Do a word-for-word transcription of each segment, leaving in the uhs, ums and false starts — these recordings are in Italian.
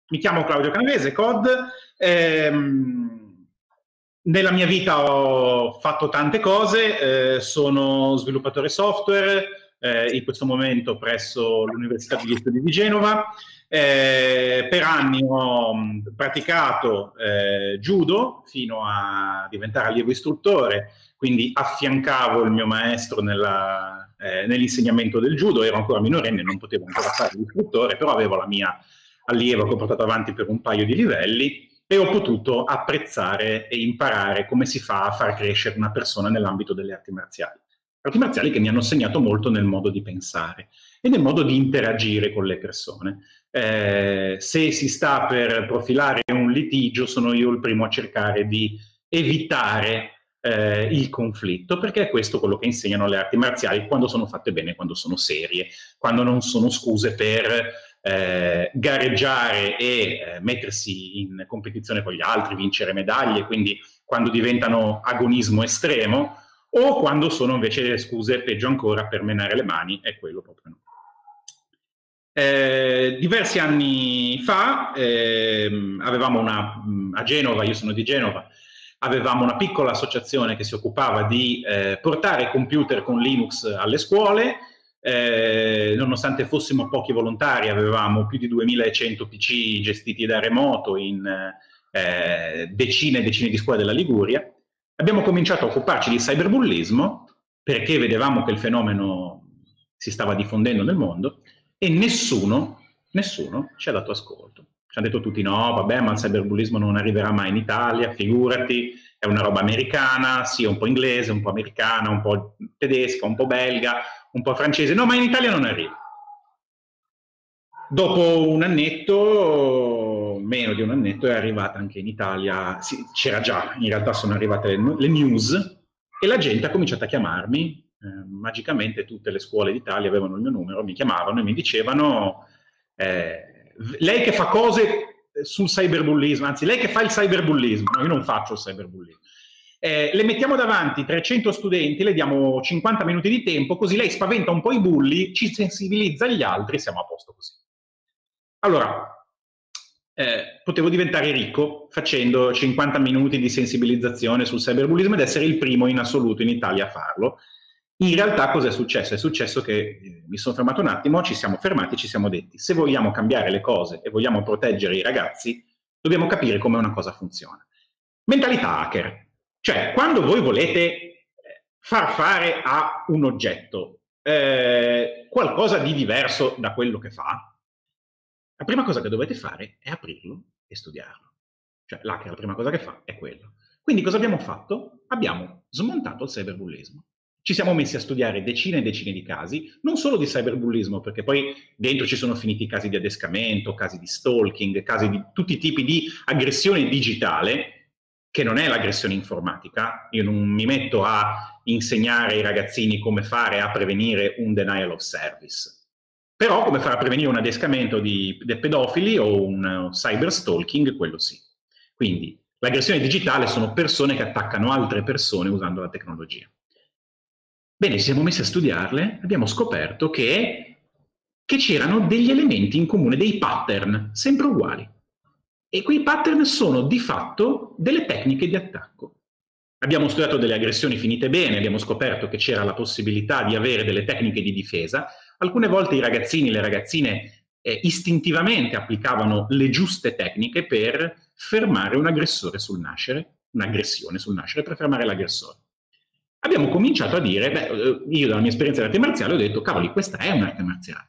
Mi chiamo Claudio Canavese, C O D. Ehm, nella mia vita ho fatto tante cose, eh, sono sviluppatore software, eh, in questo momento presso l'Università degli Studi di Genova. Eh, per anni ho praticato eh, judo fino a diventare allievo istruttore, quindi affiancavo il mio maestro nella, eh, nell'insegnamento del judo. Ero ancora minorenne, non potevo ancora fare l'istruttore, però avevo la mia allieva che ho portato avanti per un paio di livelli e ho potuto apprezzare e imparare come si fa a far crescere una persona nell'ambito delle arti marziali. Arti marziali che mi hanno segnato molto nel modo di pensare e nel modo di interagire con le persone. Eh, se si sta per profilare un litigio, sono io il primo a cercare di evitare eh, il conflitto, perché è questo quello che insegnano le arti marziali quando sono fatte bene, quando sono serie, quando non sono scuse per eh, gareggiare e eh, mettersi in competizione con gli altri, vincere medaglie, quindi quando diventano agonismo estremo, o quando sono invece scuse, peggio ancora, per menare le mani, è quello proprio no. Eh, diversi anni fa eh, avevamo una, a Genova, io sono di Genova, avevamo una piccola associazione che si occupava di eh, portare computer con Linux alle scuole. Eh, nonostante fossimo pochi volontari, avevamo più di duemilacento P C gestiti da remoto in eh, decine e decine di scuole della Liguria. Abbiamo cominciato a occuparci di cyberbullismo perché vedevamo che il fenomeno si stava diffondendo nel mondo e nessuno, nessuno ci ha dato ascolto. Ci hanno detto tutti no, vabbè, ma il cyberbullismo non arriverà mai in Italia, figurati, è una roba americana, sì, un po' inglese, un po' americana, un po' tedesca, un po' belga, un po' francese, no, ma in Italia non arriva. Dopo un annetto, meno di un annetto, è arrivata anche in Italia, sì, c'era già, in realtà sono arrivate le, le news e la gente ha cominciato a chiamarmi. Eh, magicamente tutte le scuole d'Italia avevano il mio numero, mi chiamavano e mi dicevano eh, lei che fa cose sul cyberbullismo, anzi lei che fa il cyberbullismo, no, io non faccio il cyberbullismo. Eh, le mettiamo davanti trecento studenti, le diamo cinquanta minuti di tempo, così lei spaventa un po' i bulli, ci sensibilizza gli altri e siamo a posto così. Allora, eh, potevo diventare ricco facendo cinquanta minuti di sensibilizzazione sul cyberbullismo ed essere il primo in assoluto in Italia a farlo. In realtà cosa è successo? È successo che eh, mi sono fermato un attimo, ci siamo fermati, ci siamo detti, se vogliamo cambiare le cose e vogliamo proteggere i ragazzi, dobbiamo capire come una cosa funziona. Mentalità hacker. Cioè, quando voi volete far fare a un oggetto eh, qualcosa di diverso da quello che fa, la prima cosa che dovete fare è aprirlo e studiarlo. Cioè, l'hacker la prima cosa che fa è quello. Quindi cosa abbiamo fatto? Abbiamo smontato il cyberbullismo. Ci siamo messi a studiare decine e decine di casi, non solo di cyberbullismo, perché poi dentro ci sono finiti casi di adescamento, casi di stalking, casi di tutti i tipi di aggressione digitale, che non è l'aggressione informatica. Io non mi metto a insegnare ai ragazzini come fare a prevenire un denial of service. Però come fare a prevenire un adescamento di, di pedofili o un cyberstalking, quello sì. Quindi l'aggressione digitale sono persone che attaccano altre persone usando la tecnologia. Bene, ci siamo messi a studiarle, abbiamo scoperto che, che c'erano degli elementi in comune, dei pattern, sempre uguali. E quei pattern sono di fatto delle tecniche di attacco. Abbiamo studiato delle aggressioni finite bene, abbiamo scoperto che c'era la possibilità di avere delle tecniche di difesa. Alcune volte i ragazzini e le ragazzine eh, istintivamente applicavano le giuste tecniche per fermare un aggressore sul nascere, un'aggressione sul nascere per fermare l'aggressore. Abbiamo cominciato a dire, beh, io dalla mia esperienza di arte marziale ho detto, cavoli, questa è un'arte marziale.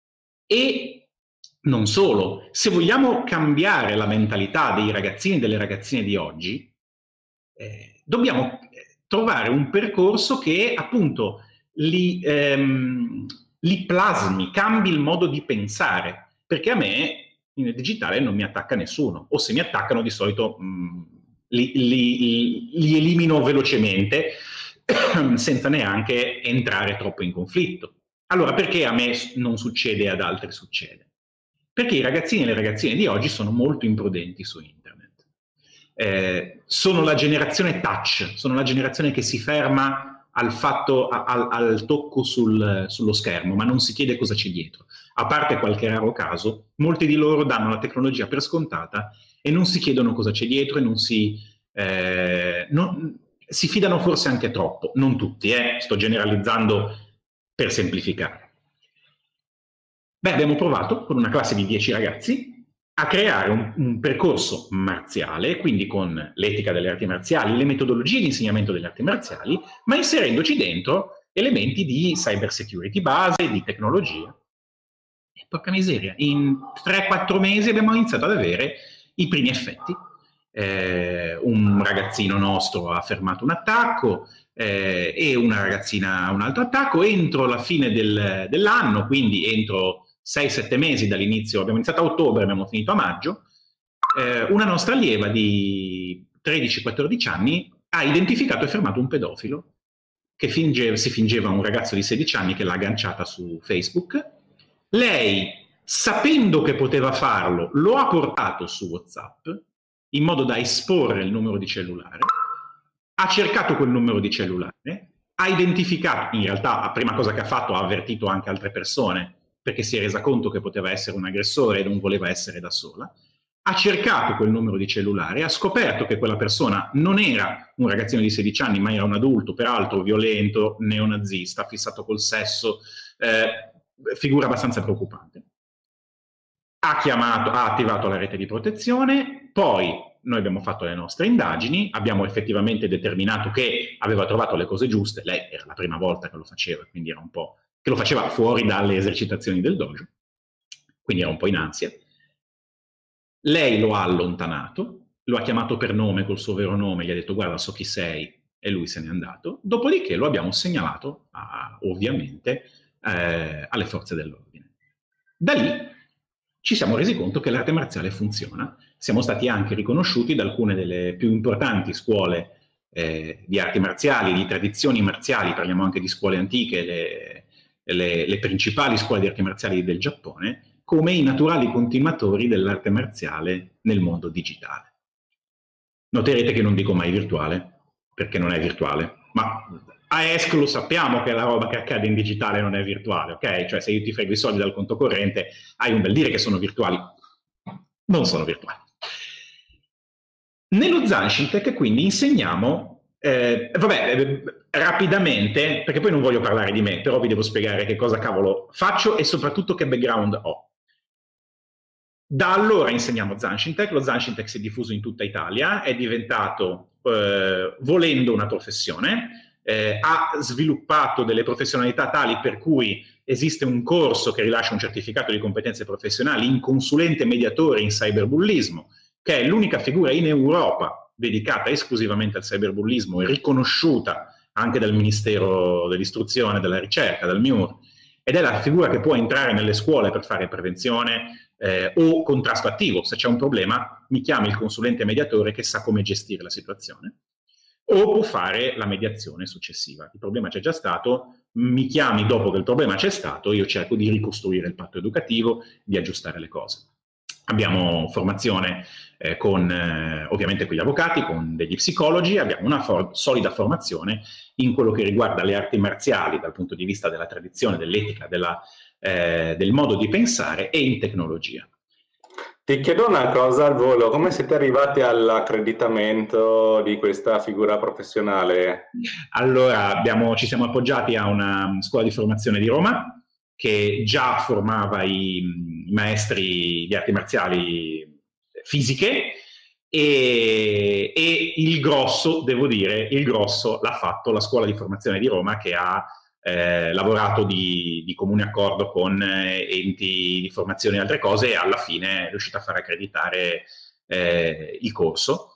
E non solo, se vogliamo cambiare la mentalità dei ragazzini e delle ragazzine di oggi, eh, dobbiamo trovare un percorso che appunto li, ehm, li plasmi, cambi il modo di pensare, perché a me nel digitale non mi attacca nessuno, o se mi attaccano di solito mh, li, li, li elimino velocemente senza neanche entrare troppo in conflitto. Allora perché a me non succede e ad altri succede? Perché i ragazzini e le ragazzine di oggi sono molto imprudenti su internet. Eh, sono la generazione touch, sono la generazione che si ferma al, fatto, al, al tocco sul, sullo schermo, ma non si chiede cosa c'è dietro. a parte qualche raro caso, molti di loro danno la tecnologia per scontata e non si chiedono cosa c'è dietro e non si, eh, non, si fidano forse anche troppo. Non tutti, eh, sto generalizzando per semplificare. Beh, abbiamo provato con una classe di dieci ragazzi a creare un, un percorso marziale, quindi con l'etica delle arti marziali, le metodologie di insegnamento delle arti marziali, ma inserendoci dentro elementi di cyber security base, di tecnologia. E porca miseria, in tre quattro mesi abbiamo iniziato ad avere i primi effetti. Eh, un ragazzino nostro ha fermato un attacco eh, e una ragazzina un altro attacco. Entro la fine del, dell'anno, quindi entro sei sette mesi dall'inizio, abbiamo iniziato a ottobre, abbiamo finito a maggio, eh, una nostra allieva di tredici quattordici anni ha identificato e fermato un pedofilo che finge, si fingeva un ragazzo di sedici anni che l'ha agganciata su Facebook. Lei, sapendo che poteva farlo, lo ha portato su WhatsApp in modo da esporre il numero di cellulare, ha cercato quel numero di cellulare, ha identificato, in realtà la prima cosa che ha fatto ha avvertito anche altre persone perché si è resa conto che poteva essere un aggressore e non voleva essere da sola, ha cercato quel numero di cellulare, ha scoperto che quella persona non era un ragazzino di sedici anni, ma era un adulto, peraltro violento, neonazista, fissato col sesso, eh, figura abbastanza preoccupante. Ha chiamato, ha attivato la rete di protezione, poi noi abbiamo fatto le nostre indagini, abbiamo effettivamente determinato che aveva trovato le cose giuste, lei era la prima volta che lo faceva, quindi era un po' che lo faceva fuori dalle esercitazioni del dojo, quindi era un po' in ansia. Lei lo ha allontanato, lo ha chiamato per nome col suo vero nome, gli ha detto guarda so chi sei, e lui se n'è andato, dopodiché lo abbiamo segnalato a, ovviamente eh, alle forze dell'ordine. Da lì ci siamo resi conto che l'arte marziale funziona, siamo stati anche riconosciuti da alcune delle più importanti scuole eh, di arti marziali, di tradizioni marziali, parliamo anche di scuole antiche, le, le, le principali scuole di arti marziali del Giappone, come i naturali continuatori dell'arte marziale nel mondo digitale. Noterete che non dico mai virtuale, perché non è virtuale, ma a E S C lo sappiamo che la roba che accade in digitale non è virtuale, ok? Cioè se io ti frego i soldi dal conto corrente, hai un bel dire che sono virtuali. Non sono virtuali. Nello Zanshin-Tech quindi insegniamo, eh, vabbè, eh, rapidamente, perché poi non voglio parlare di me, però vi devo spiegare che cosa cavolo faccio e soprattutto che background ho. Da allora insegniamo Zanshin-Tech, lo Zanshin-Tech si è diffuso in tutta Italia, è diventato, eh, volendo, una professione, eh, ha sviluppato delle professionalità tali per cui esiste un corso che rilascia un certificato di competenze professionali in consulente mediatore in cyberbullismo, che è l'unica figura in Europa dedicata esclusivamente al cyberbullismo e riconosciuta anche dal Ministero dell'Istruzione, della Ricerca, dal M I U R, ed è la figura che può entrare nelle scuole per fare prevenzione eh, o contrasto attivo. Se c'è un problema, mi chiama il consulente mediatore che sa come gestire la situazione, o può fare la mediazione successiva. Il problema c'è già stato, mi chiami dopo che il problema c'è stato, io cerco di ricostruire il patto educativo, di aggiustare le cose. Abbiamo formazione eh, con, eh, ovviamente con gli avvocati, con degli psicologi, abbiamo una for- solida formazione in quello che riguarda le arti marziali dal punto di vista della tradizione, dell'etica, della, eh, del modo di pensare e in tecnologia. Ti chiedo una cosa al volo, come siete arrivati all'accreditamento di questa figura professionale? Allora, abbiamo, ci siamo appoggiati a una scuola di formazione di Roma, che già formava i, i maestri di arti marziali fisiche e, e il grosso, devo dire, il grosso l'ha fatto la scuola di formazione di Roma, che ha eh, lavorato di, di comune accordo con eh, enti di formazione e altre cose, e alla fine è riuscita a far accreditare eh, il corso.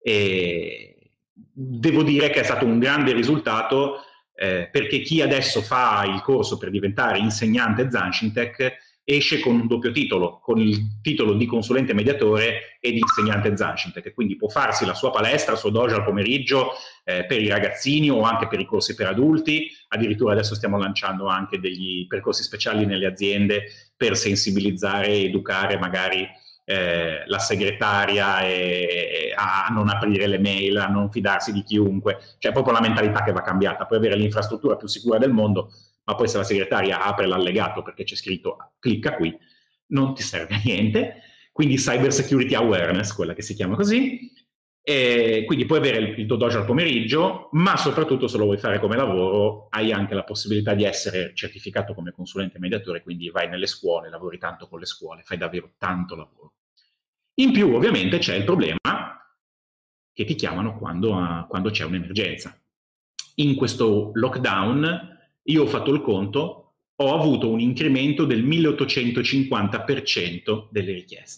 E devo dire che è stato un grande risultato, Eh, perché chi adesso fa il corso per diventare insegnante Zanshin-Tech esce con un doppio titolo, con il titolo di consulente mediatore e di insegnante Zanshin-Tech, quindi può farsi la sua palestra, il suo dojo al pomeriggio eh, per i ragazzini o anche per i corsi per adulti. Addirittura adesso stiamo lanciando anche degli percorsi speciali nelle aziende per sensibilizzare e educare magari Eh, la segretaria e, a non aprire le mail, a non fidarsi di chiunque. Cioè proprio la mentalità che va cambiata. Puoi avere l'infrastruttura più sicura del mondo, ma poi se la segretaria apre l'allegato perché c'è scritto clicca qui, non ti serve a niente. Quindi cyber security awareness, quella che si chiama così. E quindi puoi avere il, il tuo dojo al pomeriggio, ma soprattutto se lo vuoi fare come lavoro hai anche la possibilità di essere certificato come consulente mediatore, quindi vai nelle scuole, lavori tanto con le scuole, fai davvero tanto lavoro. In più ovviamente c'è il problema che ti chiamano quando, uh, quando c'è un'emergenza. In questo lockdown io ho fatto il conto, ho avuto un incremento del milleottocentocinquanta per cento delle richieste.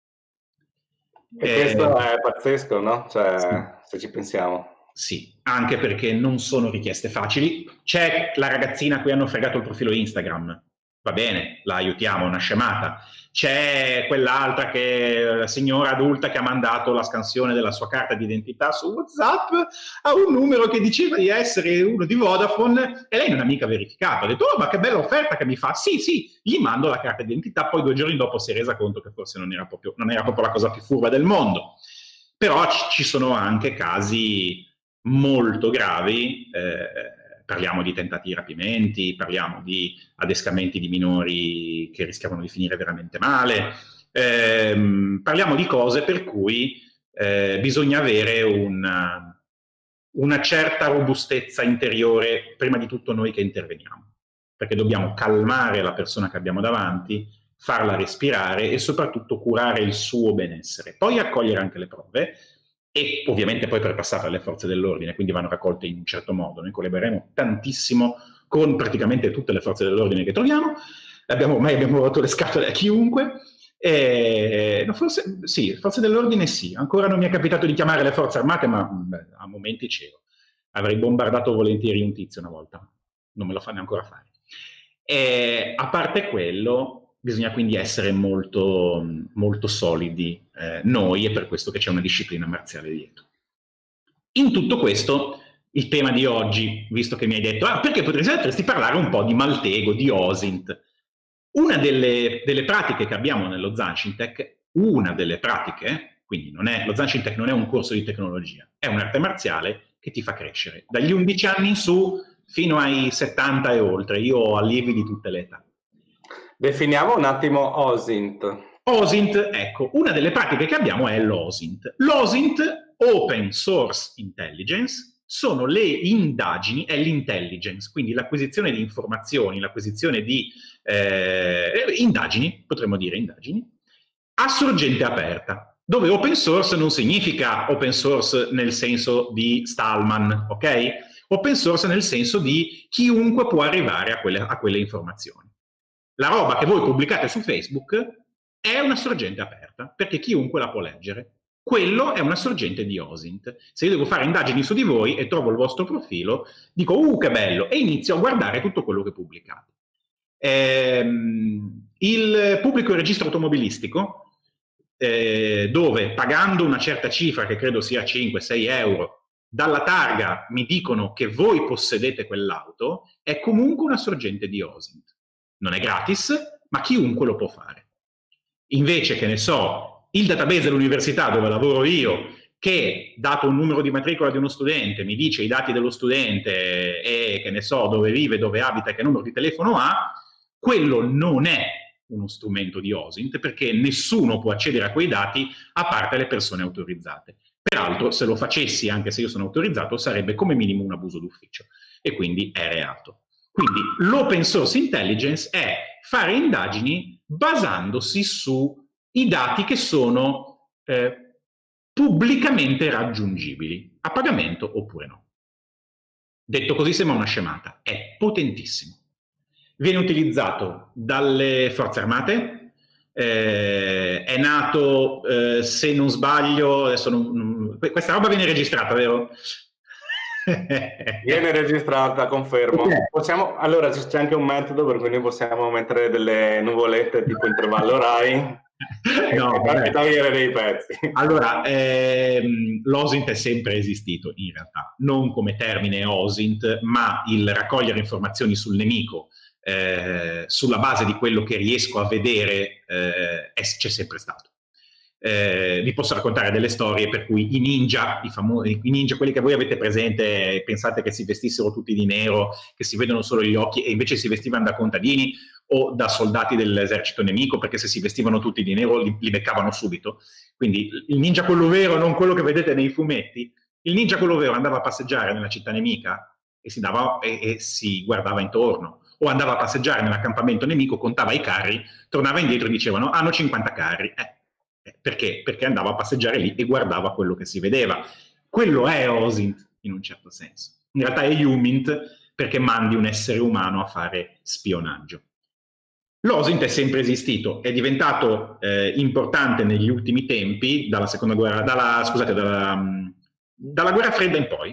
E eh, questo è pazzesco, no? Cioè, sì. Se ci pensiamo. Sì, anche perché non sono richieste facili. C'è la ragazzina a cui hanno fregato il profilo Instagram, va bene, la aiutiamo, una scemata. C'è quell'altra che, la signora adulta che ha mandato la scansione della sua carta d'identità su WhatsApp a un numero che diceva di essere uno di Vodafone e lei non ha mica verificato. Ha detto, oh ma che bella offerta che mi fa. Sì, sì, gli mando la carta d'identità, poi due giorni dopo si è resa conto che forse non era proprio, non era proprio la cosa più furba del mondo. Però ci sono anche casi molto gravi, eh, parliamo di tentati di rapimenti, parliamo di adescamenti di minori che rischiavano di finire veramente male, ehm, parliamo di cose per cui eh, bisogna avere una, una certa robustezza interiore, prima di tutto noi che interveniamo, perché dobbiamo calmare la persona che abbiamo davanti, farla respirare e soprattutto curare il suo benessere, poi accogliere anche le prove, e ovviamente poi per passare alle forze dell'ordine, quindi vanno raccolte in un certo modo. Noi collaboreremo tantissimo con praticamente tutte le forze dell'ordine che troviamo, abbiamo, ormai abbiamo rotto le scatole a chiunque, e, no, forse sì, forze dell'ordine sì, ancora non mi è capitato di chiamare le forze armate, ma beh, a momenti c'ero. Avrei bombardato volentieri un tizio una volta, non me lo fanno ancora fare. E, a parte quello, bisogna quindi essere molto, molto solidi eh, noi, e per questo che c'è una disciplina marziale dietro. In tutto questo, il tema di oggi, visto che mi hai detto, ah, perché potresti parlare un po' di Maltego, di OSINT. Una delle, delle pratiche che abbiamo nello Zanshin-Tech, una delle pratiche, quindi non è, lo Zanshin-Tech non è un corso di tecnologia, è un'arte marziale che ti fa crescere. Dagli undici anni in su fino ai settanta e oltre, io ho allievi di tutte le età. Definiamo un attimo OSINT. OSINT, ecco, una delle pratiche che abbiamo è l'OSINT. L'OSINT, Open Source Intelligence, sono le indagini, è l'intelligence, quindi l'acquisizione di informazioni, l'acquisizione di eh, indagini, potremmo dire indagini, a sorgente aperta, dove open source non significa open source nel senso di Stallman, ok? Open source nel senso di chiunque può arrivare a quelle, a quelle informazioni. La roba che voi pubblicate su Facebook è una sorgente aperta, perché chiunque la può leggere. Quello è una sorgente di OSINT. Se io devo fare indagini su di voi e trovo il vostro profilo, dico, uh, che bello, e inizio a guardare tutto quello che pubblicate. Ehm, il pubblico registro automobilistico, eh, dove pagando una certa cifra, che credo sia cinque sei euro, dalla targa mi dicono che voi possedete quell'auto, è comunque una sorgente di OSINT. Non è gratis, ma chiunque lo può fare. Invece, che ne so, il database dell'università dove lavoro io, che dato un numero di matricola di uno studente mi dice i dati dello studente e che ne so dove vive, dove abita e che numero di telefono ha, quello non è uno strumento di OSINT, perché nessuno può accedere a quei dati a parte le persone autorizzate. Peraltro, se lo facessi, anche se io sono autorizzato, sarebbe come minimo un abuso d'ufficio e quindi è reato. Quindi l'open source intelligence è fare indagini basandosi sui dati che sono eh, pubblicamente raggiungibili, a pagamento oppure no. Detto così sembra una scemata, è potentissimo. Viene utilizzato dalle forze armate, eh, è nato, eh, se non sbaglio, adesso non, non, questa roba viene registrata, vero? Viene registrata, confermo. Okay. Possiamo, allora c'è anche un metodo per cui noi possiamo mettere delle nuvolette tipo intervallo Rai no, e togliere dei pezzi. Allora, ehm, l'OSINT è sempre esistito in realtà, non come termine OSINT, ma il raccogliere informazioni sul nemico eh, sulla base di quello che riesco a vedere eh, c'è sempre stato. Eh, vi posso raccontare delle storie per cui i ninja, i, famosi, i ninja, quelli che voi avete presente, pensate che si vestissero tutti di nero, che si vedono solo gli occhi, e invece si vestivano da contadini o da soldati dell'esercito nemico, perché se si vestivano tutti di nero li, li beccavano subito. Quindi il ninja quello vero, non quello che vedete nei fumetti, il ninja quello vero andava a passeggiare nella città nemica e si, dava, e, e si guardava intorno, o andava a passeggiare nell'accampamento nemico, contava i carri, tornava indietro e dicevano hanno cinquanta carri. Eh, perché? Perché andava a passeggiare lì e guardava quello che si vedeva. Quello è Osint in un certo senso. In realtà è Humint, perché mandi un essere umano a fare spionaggio. L'Osint è sempre esistito, è diventato eh, importante negli ultimi tempi, dalla seconda guerra, dalla, scusate, dalla, dalla guerra fredda in poi,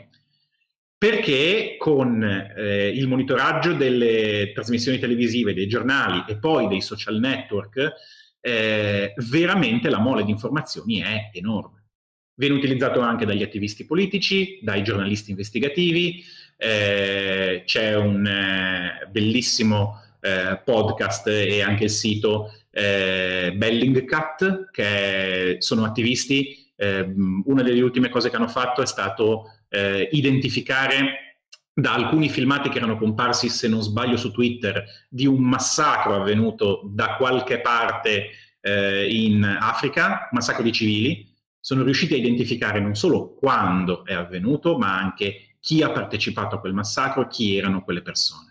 perché con eh, il monitoraggio delle trasmissioni televisive, dei giornali e poi dei social network, eh, veramente la mole di informazioni è enorme. Viene utilizzato anche dagli attivisti politici, dai giornalisti investigativi, eh, c'è un eh, bellissimo eh, podcast e anche il sito eh, Bellingcat, che sono attivisti. Eh, una delle ultime cose che hanno fatto è stato eh, identificare da alcuni filmati che erano comparsi, se non sbaglio, su Twitter, di un massacro avvenuto da qualche parte eh, in Africa, massacro di civili. Sono riusciti a identificare non solo quando è avvenuto, ma anche chi ha partecipato a quel massacro, chi erano quelle persone.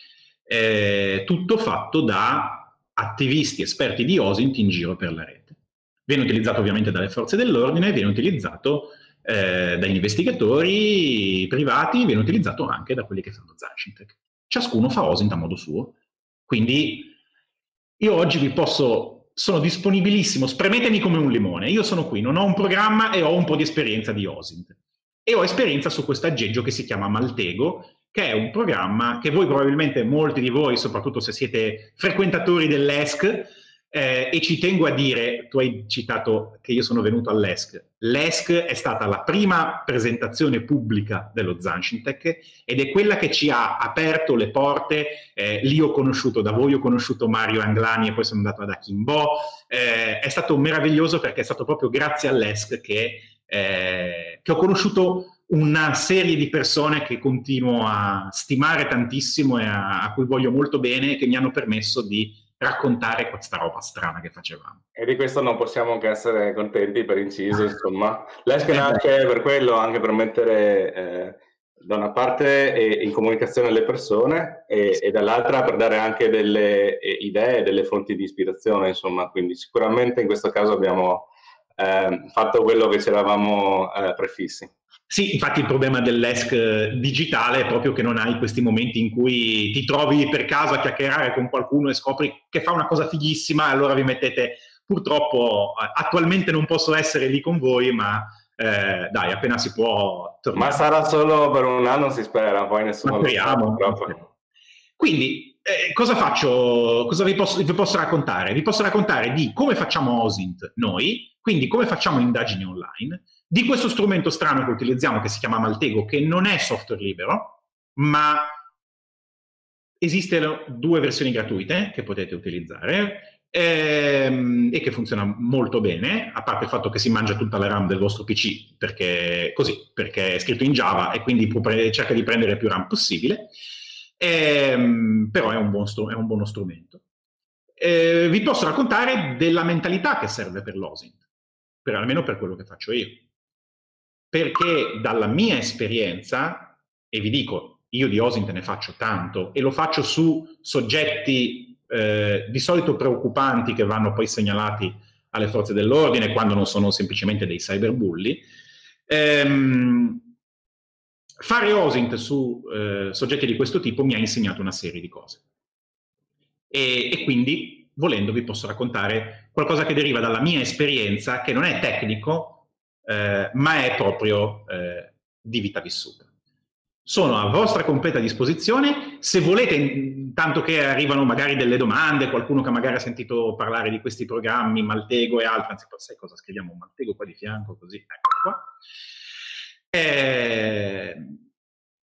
Eh, tutto fatto da attivisti esperti di Osint in giro per la rete. Viene utilizzato ovviamente dalle forze dell'ordine, viene utilizzato eh, dagli investigatori privati, viene utilizzato anche da quelli che fanno Zanshintek. Ciascuno fa Osint a modo suo. Quindi io oggi vi posso... sono disponibilissimo, spremetemi come un limone. Io sono qui, non ho un programma e ho un po' di esperienza di Osint. E ho esperienza su questo aggeggio che si chiama Maltego, che è un programma che voi probabilmente, molti di voi, soprattutto se siete frequentatori dell'E S C, eh, e ci tengo a dire, tu hai citato che io sono venuto all'E S C, l'E S C è stata la prima presentazione pubblica dello Zanshintek ed è quella che ci ha aperto le porte. Eh, lì ho conosciuto, da voi ho conosciuto Mario Anglani e poi sono andato ad Akimbo. Eh, è stato meraviglioso perché è stato proprio grazie all'E S C che, eh, che ho conosciuto una serie di persone che continuo a stimare tantissimo e a, a cui voglio molto bene e che mi hanno permesso di raccontare questa roba strana che facevamo. E di questo non possiamo che essere contenti, per inciso, insomma. L'E S C nasce per quello, anche per mettere eh, da una parte eh, in comunicazione le persone e, e dall'altra per dare anche delle eh, idee, delle fonti di ispirazione, insomma. Quindi sicuramente in questo caso abbiamo eh, fatto quello che ci eravamo eh, prefissi. Sì, infatti il problema dell'E S C digitale è proprio che non hai questi momenti in cui ti trovi per caso a chiacchierare con qualcuno e scopri che fa una cosa fighissima, e allora vi mettete. Purtroppo attualmente non posso essere lì con voi, ma eh, dai, appena si può tornare. Ma sarà solo per un anno, si spera, poi nessuno lo sa. Quindi, eh, cosa faccio? Cosa vi posso, vi posso raccontare? Vi posso raccontare di come facciamo Osint noi, quindi come facciamo indagini online, di questo strumento strano che utilizziamo che si chiama Maltego, che non è software libero, ma esistono due versioni gratuite che potete utilizzare ehm, e che funziona molto bene, a parte il fatto che si mangia tutta la RAM del vostro P C, perché così, perché è scritto in Java e quindi cerca di prendere più RAM possibile, ehm, però è un, buon è un buono strumento. Eh, vi posso raccontare della mentalità che serve per l'Osint, per, almeno per quello che faccio io. Perché dalla mia esperienza, e vi dico, io di Osint ne faccio tanto, e lo faccio su soggetti eh, di solito preoccupanti che vanno poi segnalati alle forze dell'ordine quando non sono semplicemente dei cyberbulli, ehm, fare Osint su eh, soggetti di questo tipo mi ha insegnato una serie di cose. E, e quindi, volendo, vi posso raccontare qualcosa che deriva dalla mia esperienza, che non è tecnico, Eh, ma è proprio eh, di vita vissuta. Sono a vostra completa disposizione. Se volete, tanto che arrivano magari delle domande, qualcuno che magari ha sentito parlare di questi programmi, Maltego e altri, anzi, sai cosa, scriviamo Maltego qua di fianco, così, ecco qua. Eh,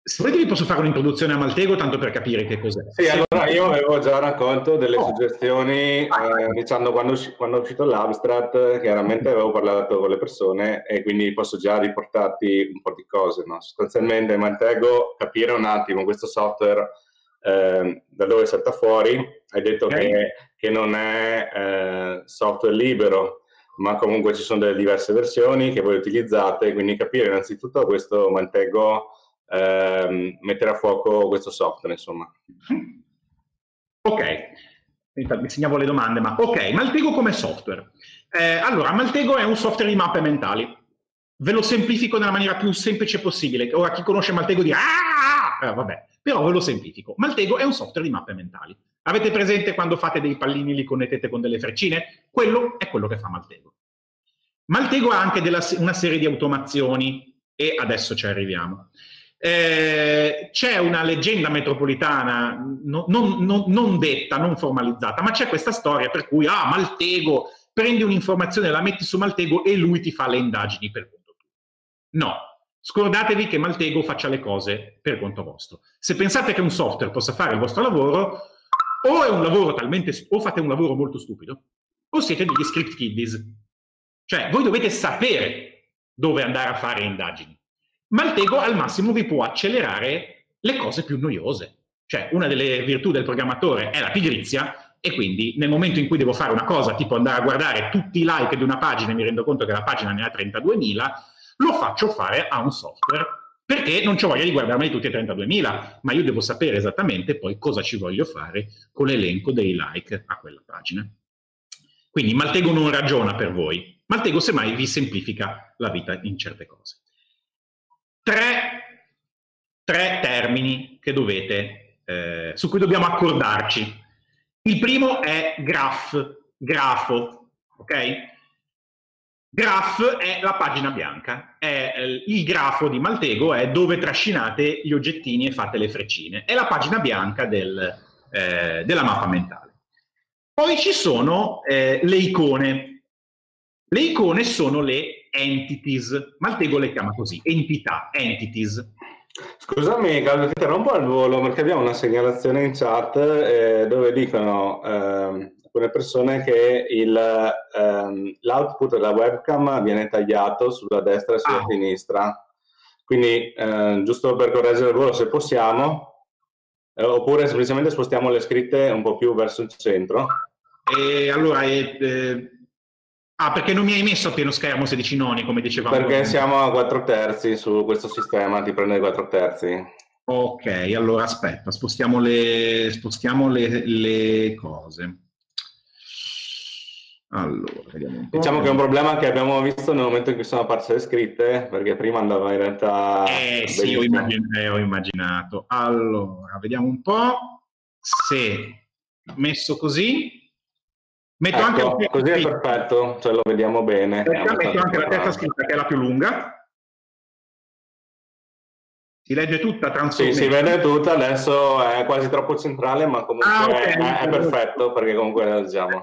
Se volete vi posso fare un'introduzione a Maltego, tanto per capire che cos'è. Sì, allora io avevo già raccolto delle oh. suggestioni, eh, diciamo, quando, quando è uscito l'abstract, chiaramente avevo parlato con le persone e quindi posso già riportarti un po' di cose, no? Sostanzialmente Maltego, capire un attimo questo software eh, da dove salta fuori, hai detto okay. che, che non è eh, software libero, ma comunque ci sono delle diverse versioni che voi utilizzate, quindi capire innanzitutto questo Maltego, eh, mettere a fuoco questo software, insomma. Ok, mi segnavo le domande, ma ok, Maltego come software. Eh, allora, Maltego è un software di mappe mentali. Ve lo semplifico nella maniera più semplice possibile. Ora chi conosce Maltego dirà ah! Eh, vabbè, però ve lo semplifico. Maltego è un software di mappe mentali. Avete presente quando fate dei pallini li connettete con delle freccine? Quello è quello che fa Maltego. Maltego ha anche della, una serie di automazioni e adesso ci arriviamo. Eh, c'è una leggenda metropolitana no, non, non, non detta, non formalizzata, ma c'è questa storia per cui ah, Maltego, prendi un'informazione, la metti su Maltego e lui ti fa le indagini per conto tuo. No, scordatevi che Maltego faccia le cose per conto vostro. Se pensate che un software possa fare il vostro lavoro, o è un lavoro talmente, o fate un lavoro molto stupido, o siete degli script kiddies. Cioè, voi dovete sapere dove andare a fare indagini. Maltego al massimo vi può accelerare le cose più noiose. Cioè, una delle virtù del programmatore è la pigrizia, e quindi nel momento in cui devo fare una cosa, tipo andare a guardare tutti i like di una pagina e mi rendo conto che la pagina ne ha trentaduemila, lo faccio fare a un software, perché non c'ho voglia di guardarmeli tutti e trentaduemila, ma io devo sapere esattamente poi cosa ci voglio fare con l'elenco dei like a quella pagina. Quindi Maltego non ragiona per voi. Maltego semmai vi semplifica la vita in certe cose. Tre, tre termini che dovete, eh, su cui dobbiamo accordarci. Il primo è graph, grafo, ok? Graph è la pagina bianca, è, eh, il grafo di Maltego è dove trascinate gli oggettini e fate le freccine, è la pagina bianca del, eh, della mappa mentale. Poi ci sono eh, le icone. Le icone sono le entities, Maltego le chiama così, entità, entities. Scusami, Claudio, ti interrompo al volo perché abbiamo una segnalazione in chat eh, dove dicono eh, alcune persone che ehm, l'output della webcam viene tagliato sulla destra e sulla ah. sinistra. Quindi, eh, giusto per correggere il volo, se possiamo, eh, oppure semplicemente spostiamo le scritte un po' più verso il centro. E allora... Eh, eh... Ah, perché non mi hai messo a pieno schermo sedici noni, come dicevamo? Perché siamo a quattro terzi su questo sistema, ti prende i quattro terzi. Ok, allora aspetta, spostiamo le, spostiamo le, le cose. Allora, vediamo un po'. Diciamo che è un problema che abbiamo visto nel momento in cui sono apparse le scritte, perché prima andava in realtà... Eh sì, ho immaginato, eh, ho immaginato. Allora, vediamo un po'. Se messo così... Metto ecco, anche così è perfetto, cioè lo vediamo bene. Metto anche la terza scritta che è la più lunga. Si legge tutta, Sì, si vede tutta, adesso è quasi troppo centrale, ma comunque ah, okay. è, è perfetto perché comunque la leggiamo.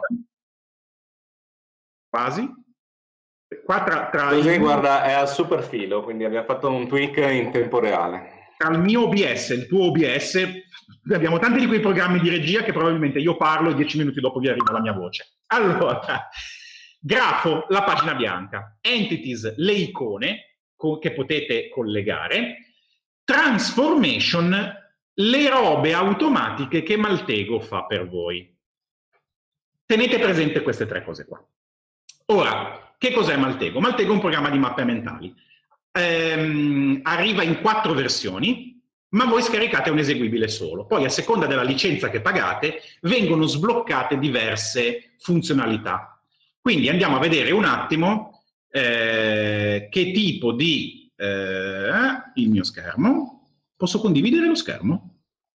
Quasi. Qua tra, tra così, il... guarda, è al super filo, quindi abbiamo fatto un tweak in tempo reale. Tra il mio O B S e il tuo O B S... abbiamo tanti di quei programmi di regia che probabilmente io parlo e dieci minuti dopo vi arriva la mia voce. Allora, grafo, la pagina bianca, entities, le icone che potete collegare, transformation, le robe automatiche che Maltego fa per voi. Tenete presente queste tre cose qua. Ora, che cos'è Maltego? Maltego è un programma di mappe mentali. Ehm, arriva in quattro versioni, ma voi scaricate un eseguibile solo. Poi, a seconda della licenza che pagate, vengono sbloccate diverse funzionalità. Quindi andiamo a vedere un attimo eh, che tipo di... Eh, il mio schermo. Posso condividere lo schermo?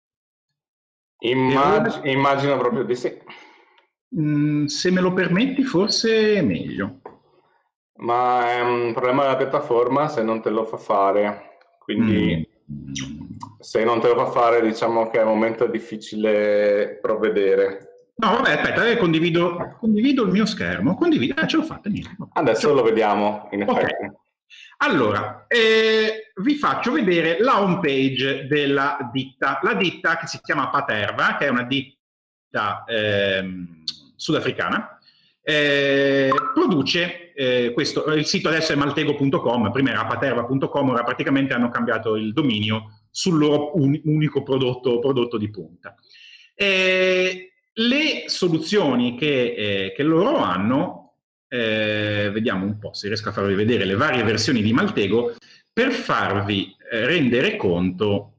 Immag immagino proprio di sì. Mm, se me lo permetti, forse è meglio. Ma è un problema della piattaforma se non te lo fa fare. Quindi... Mm. Se non te lo fa fare, diciamo che è un momento difficile provvedere. No, vabbè, aspetta, eh, condivido, condivido il mio schermo. Condivido, eh, ce l'ho fatta. Niente. Adesso lo vediamo, in effetti. Okay. Allora, eh, vi faccio vedere la home page della ditta. La ditta, che si chiama Paterva, che è una ditta eh, sudafricana, eh, produce eh, questo. Il sito adesso è maltego punto com, prima era paterva punto com, ora praticamente hanno cambiato il dominio sul loro un, unico prodotto, prodotto di punta. Eh, le soluzioni che, eh, che loro hanno, eh, vediamo un po' se riesco a farvi vedere le varie versioni di Maltego per farvi eh, rendere conto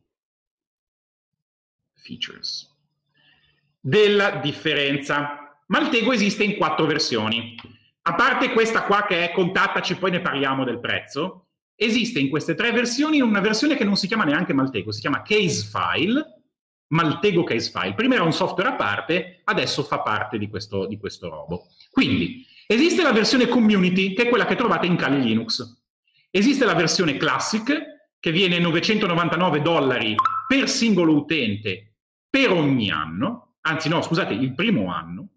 features della differenza. Maltego esiste in quattro versioni. A parte questa qua che è contattaci, poi ne parliamo del prezzo, esiste in queste tre versioni una versione che non si chiama neanche Maltego, si chiama Casefile, Maltego Casefile. Prima era un software a parte, adesso fa parte di questo, di questo robo. Quindi, esiste la versione Community, che è quella che trovate in Kali Linux. Esiste la versione Classic, che viene novecentonovantanove dollari per singolo utente per ogni anno, anzi no, scusate, il primo anno,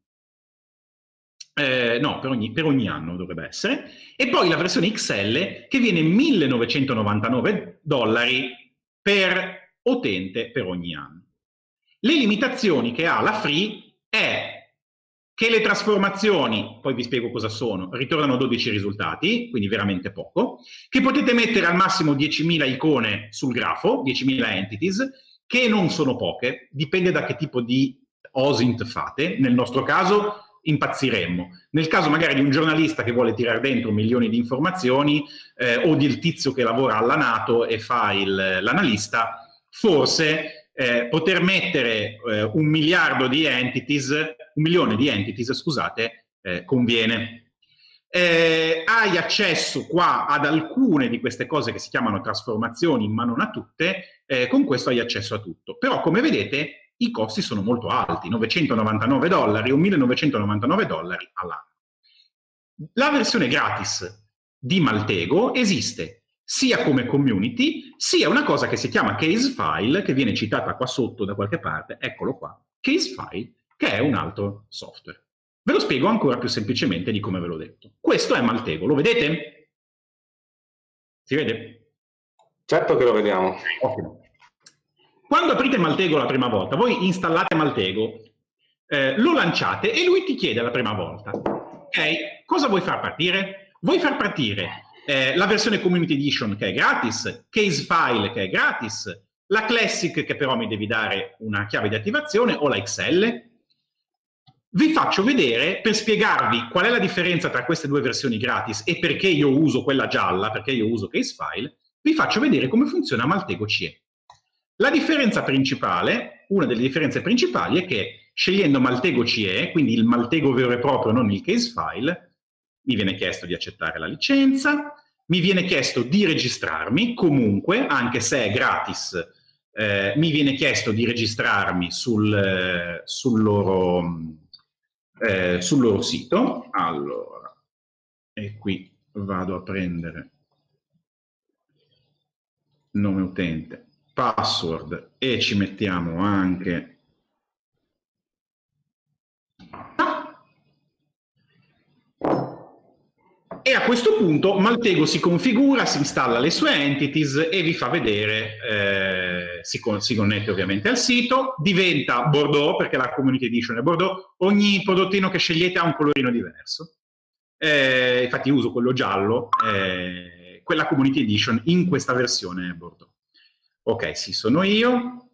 Eh, no, per ogni, per ogni anno dovrebbe essere, e poi la versione X L che viene millenovecentonovantanove dollari per utente per ogni anno. Le limitazioni che ha la Free è che le trasformazioni, poi vi spiego cosa sono, ritornano dodici risultati, quindi veramente poco, che potete mettere al massimo diecimila icone sul grafo, diecimila entities, che non sono poche, dipende da che tipo di O S I N T fate. Nel nostro caso impazziremmo. Nel caso magari di un giornalista che vuole tirare dentro milioni di informazioni eh, o del tizio che lavora alla NATO e fa l'analista, forse eh, poter mettere eh, un miliardo di entities, un milione di entities, scusate, eh, conviene. Eh, hai accesso qua ad alcune di queste cose che si chiamano trasformazioni, ma non a tutte. Eh, con questo hai accesso a tutto. Però, come vedete, i costi sono molto alti, novecentonovantanove dollari o millenovecentonovantanove dollari all'anno. La versione gratis di Maltego esiste sia come community, sia una cosa che si chiama Casefile, che viene citata qua sotto da qualche parte, eccolo qua, Casefile, che è un altro software. Ve lo spiego ancora più semplicemente di come ve l'ho detto. Questo è Maltego, lo vedete? Si vede? Certo che lo vediamo. Ottimo. Quando aprite Maltego la prima volta, voi installate Maltego, eh, lo lanciate e lui ti chiede la prima volta, ok, cosa vuoi far partire? Vuoi far partire eh, la versione Community Edition che è gratis, Casefile che è gratis, la Classic che però mi devi dare una chiave di attivazione o la X L? Vi faccio vedere, per spiegarvi qual è la differenza tra queste due versioni gratis e perché io uso quella gialla, perché io uso Casefile, vi faccio vedere come funziona Maltego C E. La differenza principale, una delle differenze principali è che scegliendo Maltego C E, quindi il Maltego vero e proprio, non il Casefile, mi viene chiesto di accettare la licenza, mi viene chiesto di registrarmi, comunque, anche se è gratis, eh, mi viene chiesto di registrarmi sul, eh, sul, loro, eh, sul loro sito. Allora, e qui vado a prendere nome utente, password e ci mettiamo anche e a questo punto Maltego si configura, si installa le sue entities e vi fa vedere, eh, si, con, si connette ovviamente al sito, diventa Bordeaux perché la Community Edition è Bordeaux, ogni prodottino che scegliete ha un colorino diverso, eh, infatti uso quello giallo, eh, quella Community Edition in questa versione è Bordeaux. Ok, sì, sono io.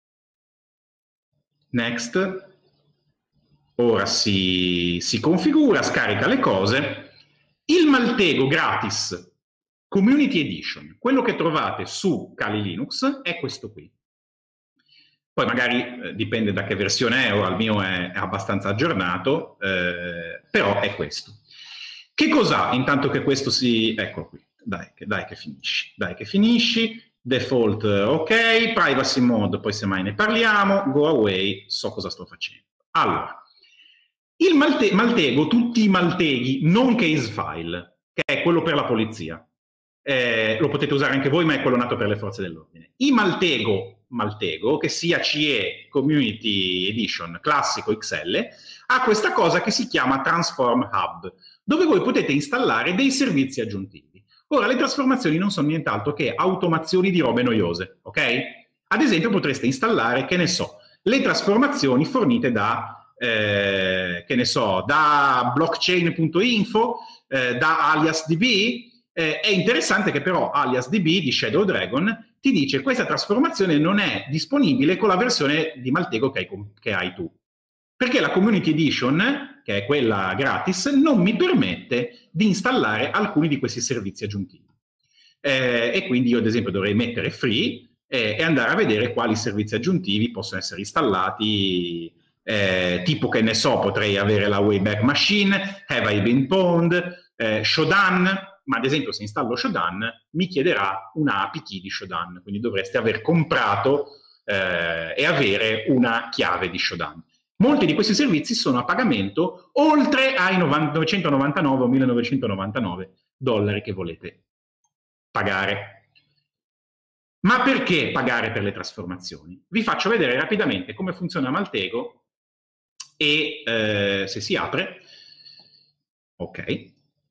Next. Ora si, si configura, scarica le cose. Il Maltego gratis Community Edition, quello che trovate su Kali Linux, è questo qui. Poi magari eh, dipende da che versione è, ora il mio è, è abbastanza aggiornato, eh, però è questo. Che cos'ha? Intanto che questo si... Ecco qui, dai, dai che finisci, dai che finisci. Default ok, privacy mode, poi semmai ne parliamo, go away, so cosa sto facendo. Allora, il Malte Maltego, tutti i Malteghi, non Casefile, che è quello per la polizia, eh, lo potete usare anche voi, ma è quello nato per le forze dell'ordine. I Maltego, Maltego, che sia C E, Community Edition, classico X L, ha questa cosa che si chiama Transform Hub, dove voi potete installare dei servizi aggiuntivi. Ora, le trasformazioni non sono nient'altro che automazioni di robe noiose, ok? Ad esempio potreste installare, che ne so, le trasformazioni fornite da, eh, che ne so, da blockchain punto info, eh, da AliasDB. Eh, è interessante che però AliasDB di Shadow Dragon ti dice che questa trasformazione non è disponibile con la versione di Maltego che hai, che hai tu. Perché la Community Edition, che è quella gratis, non mi permette di installare alcuni di questi servizi aggiuntivi. Eh, e quindi io ad esempio dovrei mettere free eh, e andare a vedere quali servizi aggiuntivi possono essere installati, eh, tipo che ne so, potrei avere la Wayback Machine, Have I Been Pwned, eh, Shodan, ma ad esempio se installo Shodan mi chiederà una A P I key di Shodan, quindi dovreste aver comprato eh, e avere una chiave di Shodan. Molti di questi servizi sono a pagamento oltre ai novecentonovantanove o millenovecentonovantanove dollari che volete pagare. Ma perché pagare per le trasformazioni? Vi faccio vedere rapidamente come funziona Maltego e eh, se si apre, ok, e,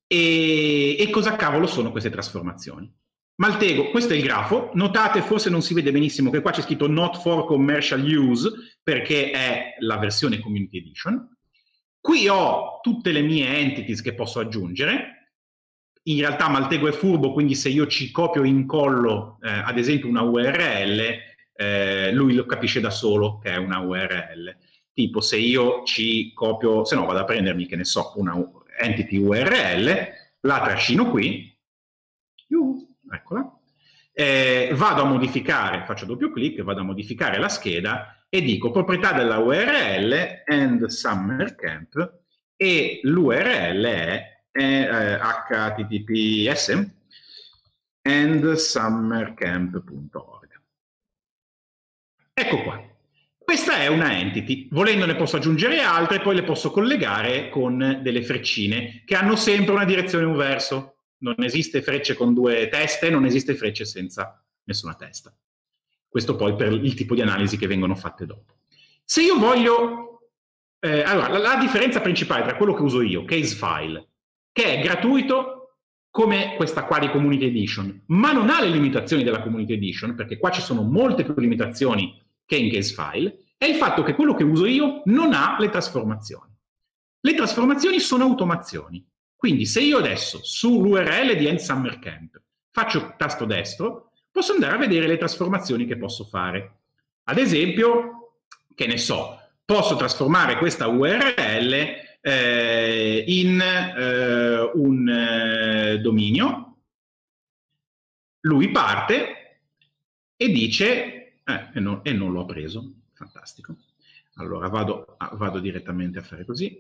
e cosa cavolo sono queste trasformazioni. Maltego, questo è il grafo, notate forse non si vede benissimo che qua c'è scritto not for commercial use perché è la versione Community Edition. Qui ho tutte le mie entities che posso aggiungere. In realtà Maltego è furbo, quindi se io ci copio e incollo eh, ad esempio una U R L, eh, lui lo capisce da solo che è una U R L. Tipo se io ci copio, se no vado a prendermi, che ne so, una entity U R L, la trascino qui, uh, eccola, eh, vado a modificare, faccio doppio clic, vado a modificare la scheda e dico proprietà della U R L and summer camp e l'U R L è eh, H T T P S and summercamp punto org. Ecco qua. Questa è una entity, volendo ne posso aggiungere altre, poi le posso collegare con delle freccine che hanno sempre una direzione e un verso. Non esiste frecce con due teste, non esiste frecce senza nessuna testa. Questo poi per il tipo di analisi che vengono fatte dopo. Se io voglio... Eh, allora, la, la differenza principale tra quello che uso io, Casefile, che è gratuito come questa qua di Community Edition, ma non ha le limitazioni della Community Edition, perché qua ci sono molte più limitazioni che in Casefile, è il fatto che quello che uso io non ha le trasformazioni. Le trasformazioni sono automazioni. Quindi se io adesso sull'U R L di EndSummerCamp faccio tasto destro, posso andare a vedere le trasformazioni che posso fare. Ad esempio, che ne so, posso trasformare questa U R L eh, in eh, un eh, dominio. Lui parte e dice... Eh, e, non, e non l'ho preso, fantastico. Allora vado, vado direttamente a fare così.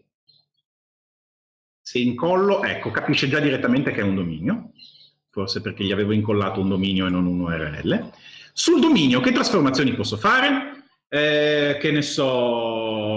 Se incollo, ecco, capisce già direttamente che è un dominio, forse perché gli avevo incollato un dominio e non un U R L. Sul dominio che trasformazioni posso fare? Eh, che ne so...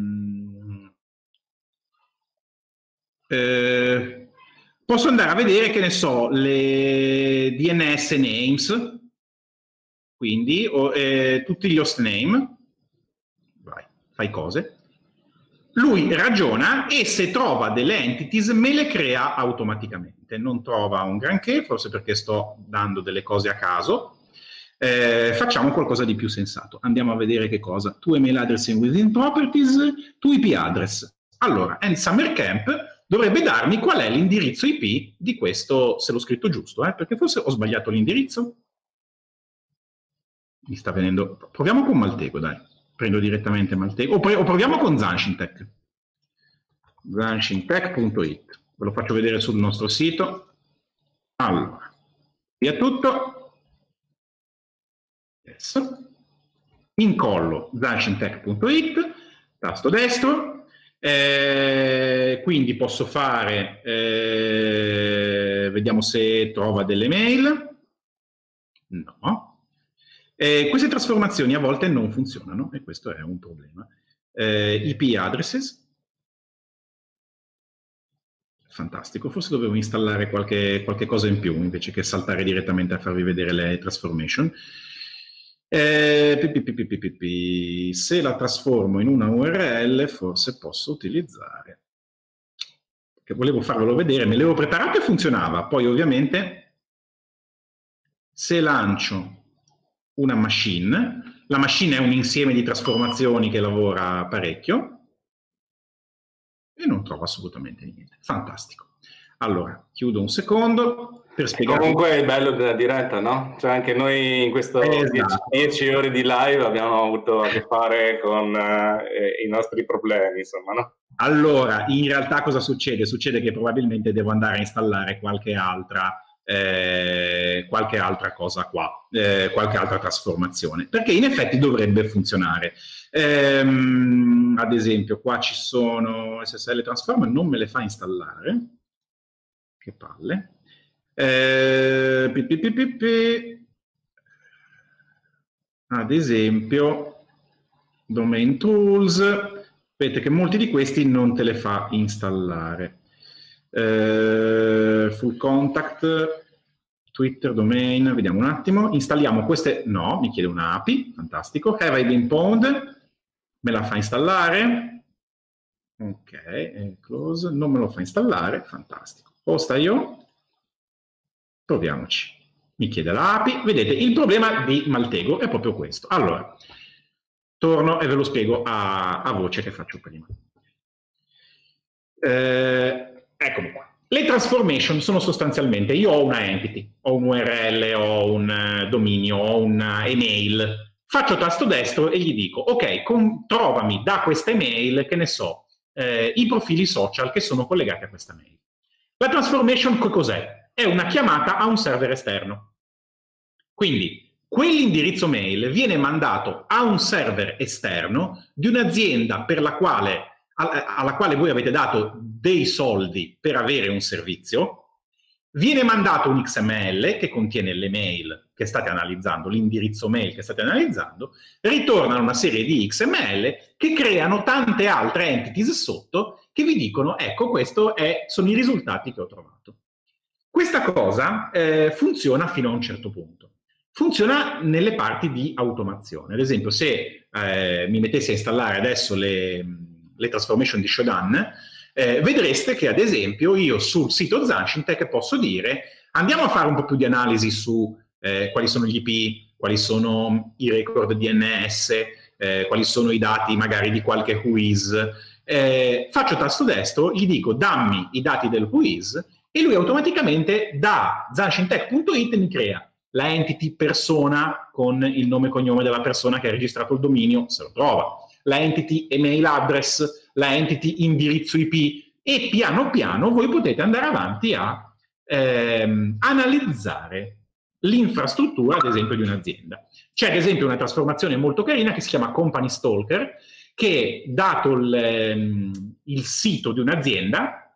Eh, posso andare a vedere, che ne so, le D N S names, quindi o, eh, tutti gli host name, vai, fai cose, lui ragiona e se trova delle entities me le crea automaticamente, non trova un granché, forse perché sto dando delle cose a caso, eh, facciamo qualcosa di più sensato, andiamo a vedere che cosa, tu email address in within properties, tu I P address, allora, EndSummerCamp dovrebbe darmi qual è l'indirizzo I P di questo, se l'ho scritto giusto, eh, perché forse ho sbagliato l'indirizzo. Mi sta venendo... Proviamo con Maltego, dai. Prendo direttamente Maltego. O, o proviamo con Zanshintech. zanshintech punto it. Ve lo faccio vedere sul nostro sito. Allora, via tutto. Adesso. Incollo zanshintech punto it. Tasto destro. Eh, quindi posso fare... Eh, vediamo se trova delle mail. No. Eh, queste trasformazioni a volte non funzionano e questo è un problema. Eh, I P addresses, fantastico, forse dovevo installare qualche, qualche cosa in più invece che saltare direttamente a farvi vedere le transformation. Eh, pi, pi, pi, pi, pi, pi. Se la trasformo in una U R L forse posso utilizzare, che volevo farvelo vedere, me l'avevo preparato e funzionava, poi ovviamente Se lancio una machine, la machine è un insieme di trasformazioni che lavora parecchio e non trovo assolutamente niente. Fantastico. Allora, chiudo un secondo per spiegare. Comunque è il bello della diretta, no? Cioè anche noi in queste esatto. dieci ore di live abbiamo avuto a che fare con eh, i nostri problemi, insomma, no? Allora, in realtà cosa succede? Succede che probabilmente devo andare a installare qualche altra, eh, qualche altra cosa qua, eh, qualche altra trasformazione, perché in effetti dovrebbe funzionare. Ehm, ad esempio, qua ci sono S S L Transformer, non me le fa installare. Che palle. Eh, pi, pi, pi, pi, pi. Ad esempio, Domain Tools. Vedete che molti di questi non te le fa installare. Eh, full Contact, Twitter, Domain, vediamo un attimo. Installiamo queste, no, mi chiede una A P I, fantastico. Have I been pwned? Me la fa installare. Ok, close, non me lo fa installare, fantastico. Posta io, proviamoci. Mi chiede la A P I, vedete, il problema di Maltego è proprio questo. Allora, torno e ve lo spiego a, a voce che faccio prima. Eh, eccomi qua. Le transformation sono sostanzialmente, io ho una entity, ho un U R L, ho un uh, dominio, ho una email, faccio tasto destro e gli dico, ok, con, trovami da questa email, che ne so, eh, i profili social che sono collegati a questa mail. La transformation cos'è? È una chiamata a un server esterno. Quindi, quell'indirizzo mail viene mandato a un server esterno di un'azienda per la quale, alla quale voi avete dato dei soldi per avere un servizio, viene mandato un X M L che contiene le mail che state analizzando, l'indirizzo mail che state analizzando, ritornano una serie di X M L che creano tante altre entities sotto che vi dicono, ecco, questi sono i risultati che ho trovato. Questa cosa eh, funziona fino a un certo punto. Funziona nelle parti di automazione. Ad esempio, se eh, mi mettessi a installare adesso le, le transformation di Shodan, eh, vedreste che, ad esempio, io sul sito Zanshintek posso dire andiamo a fare un po' più di analisi su eh, quali sono gli I P, quali sono i record D N S, eh, quali sono i dati magari di qualche whois. Eh, faccio tasto destro, gli dico dammi i dati del whois e lui automaticamente da zanshintek punto it mi crea la entity persona con il nome e cognome della persona che ha registrato il dominio, se lo trova, la entity email address, la entity indirizzo I P e piano piano voi potete andare avanti a ehm, analizzare l'infrastruttura, ad esempio, di un'azienda. C'è ad esempio una trasformazione molto carina che si chiama Company Stalker, che dato il, il sito di un'azienda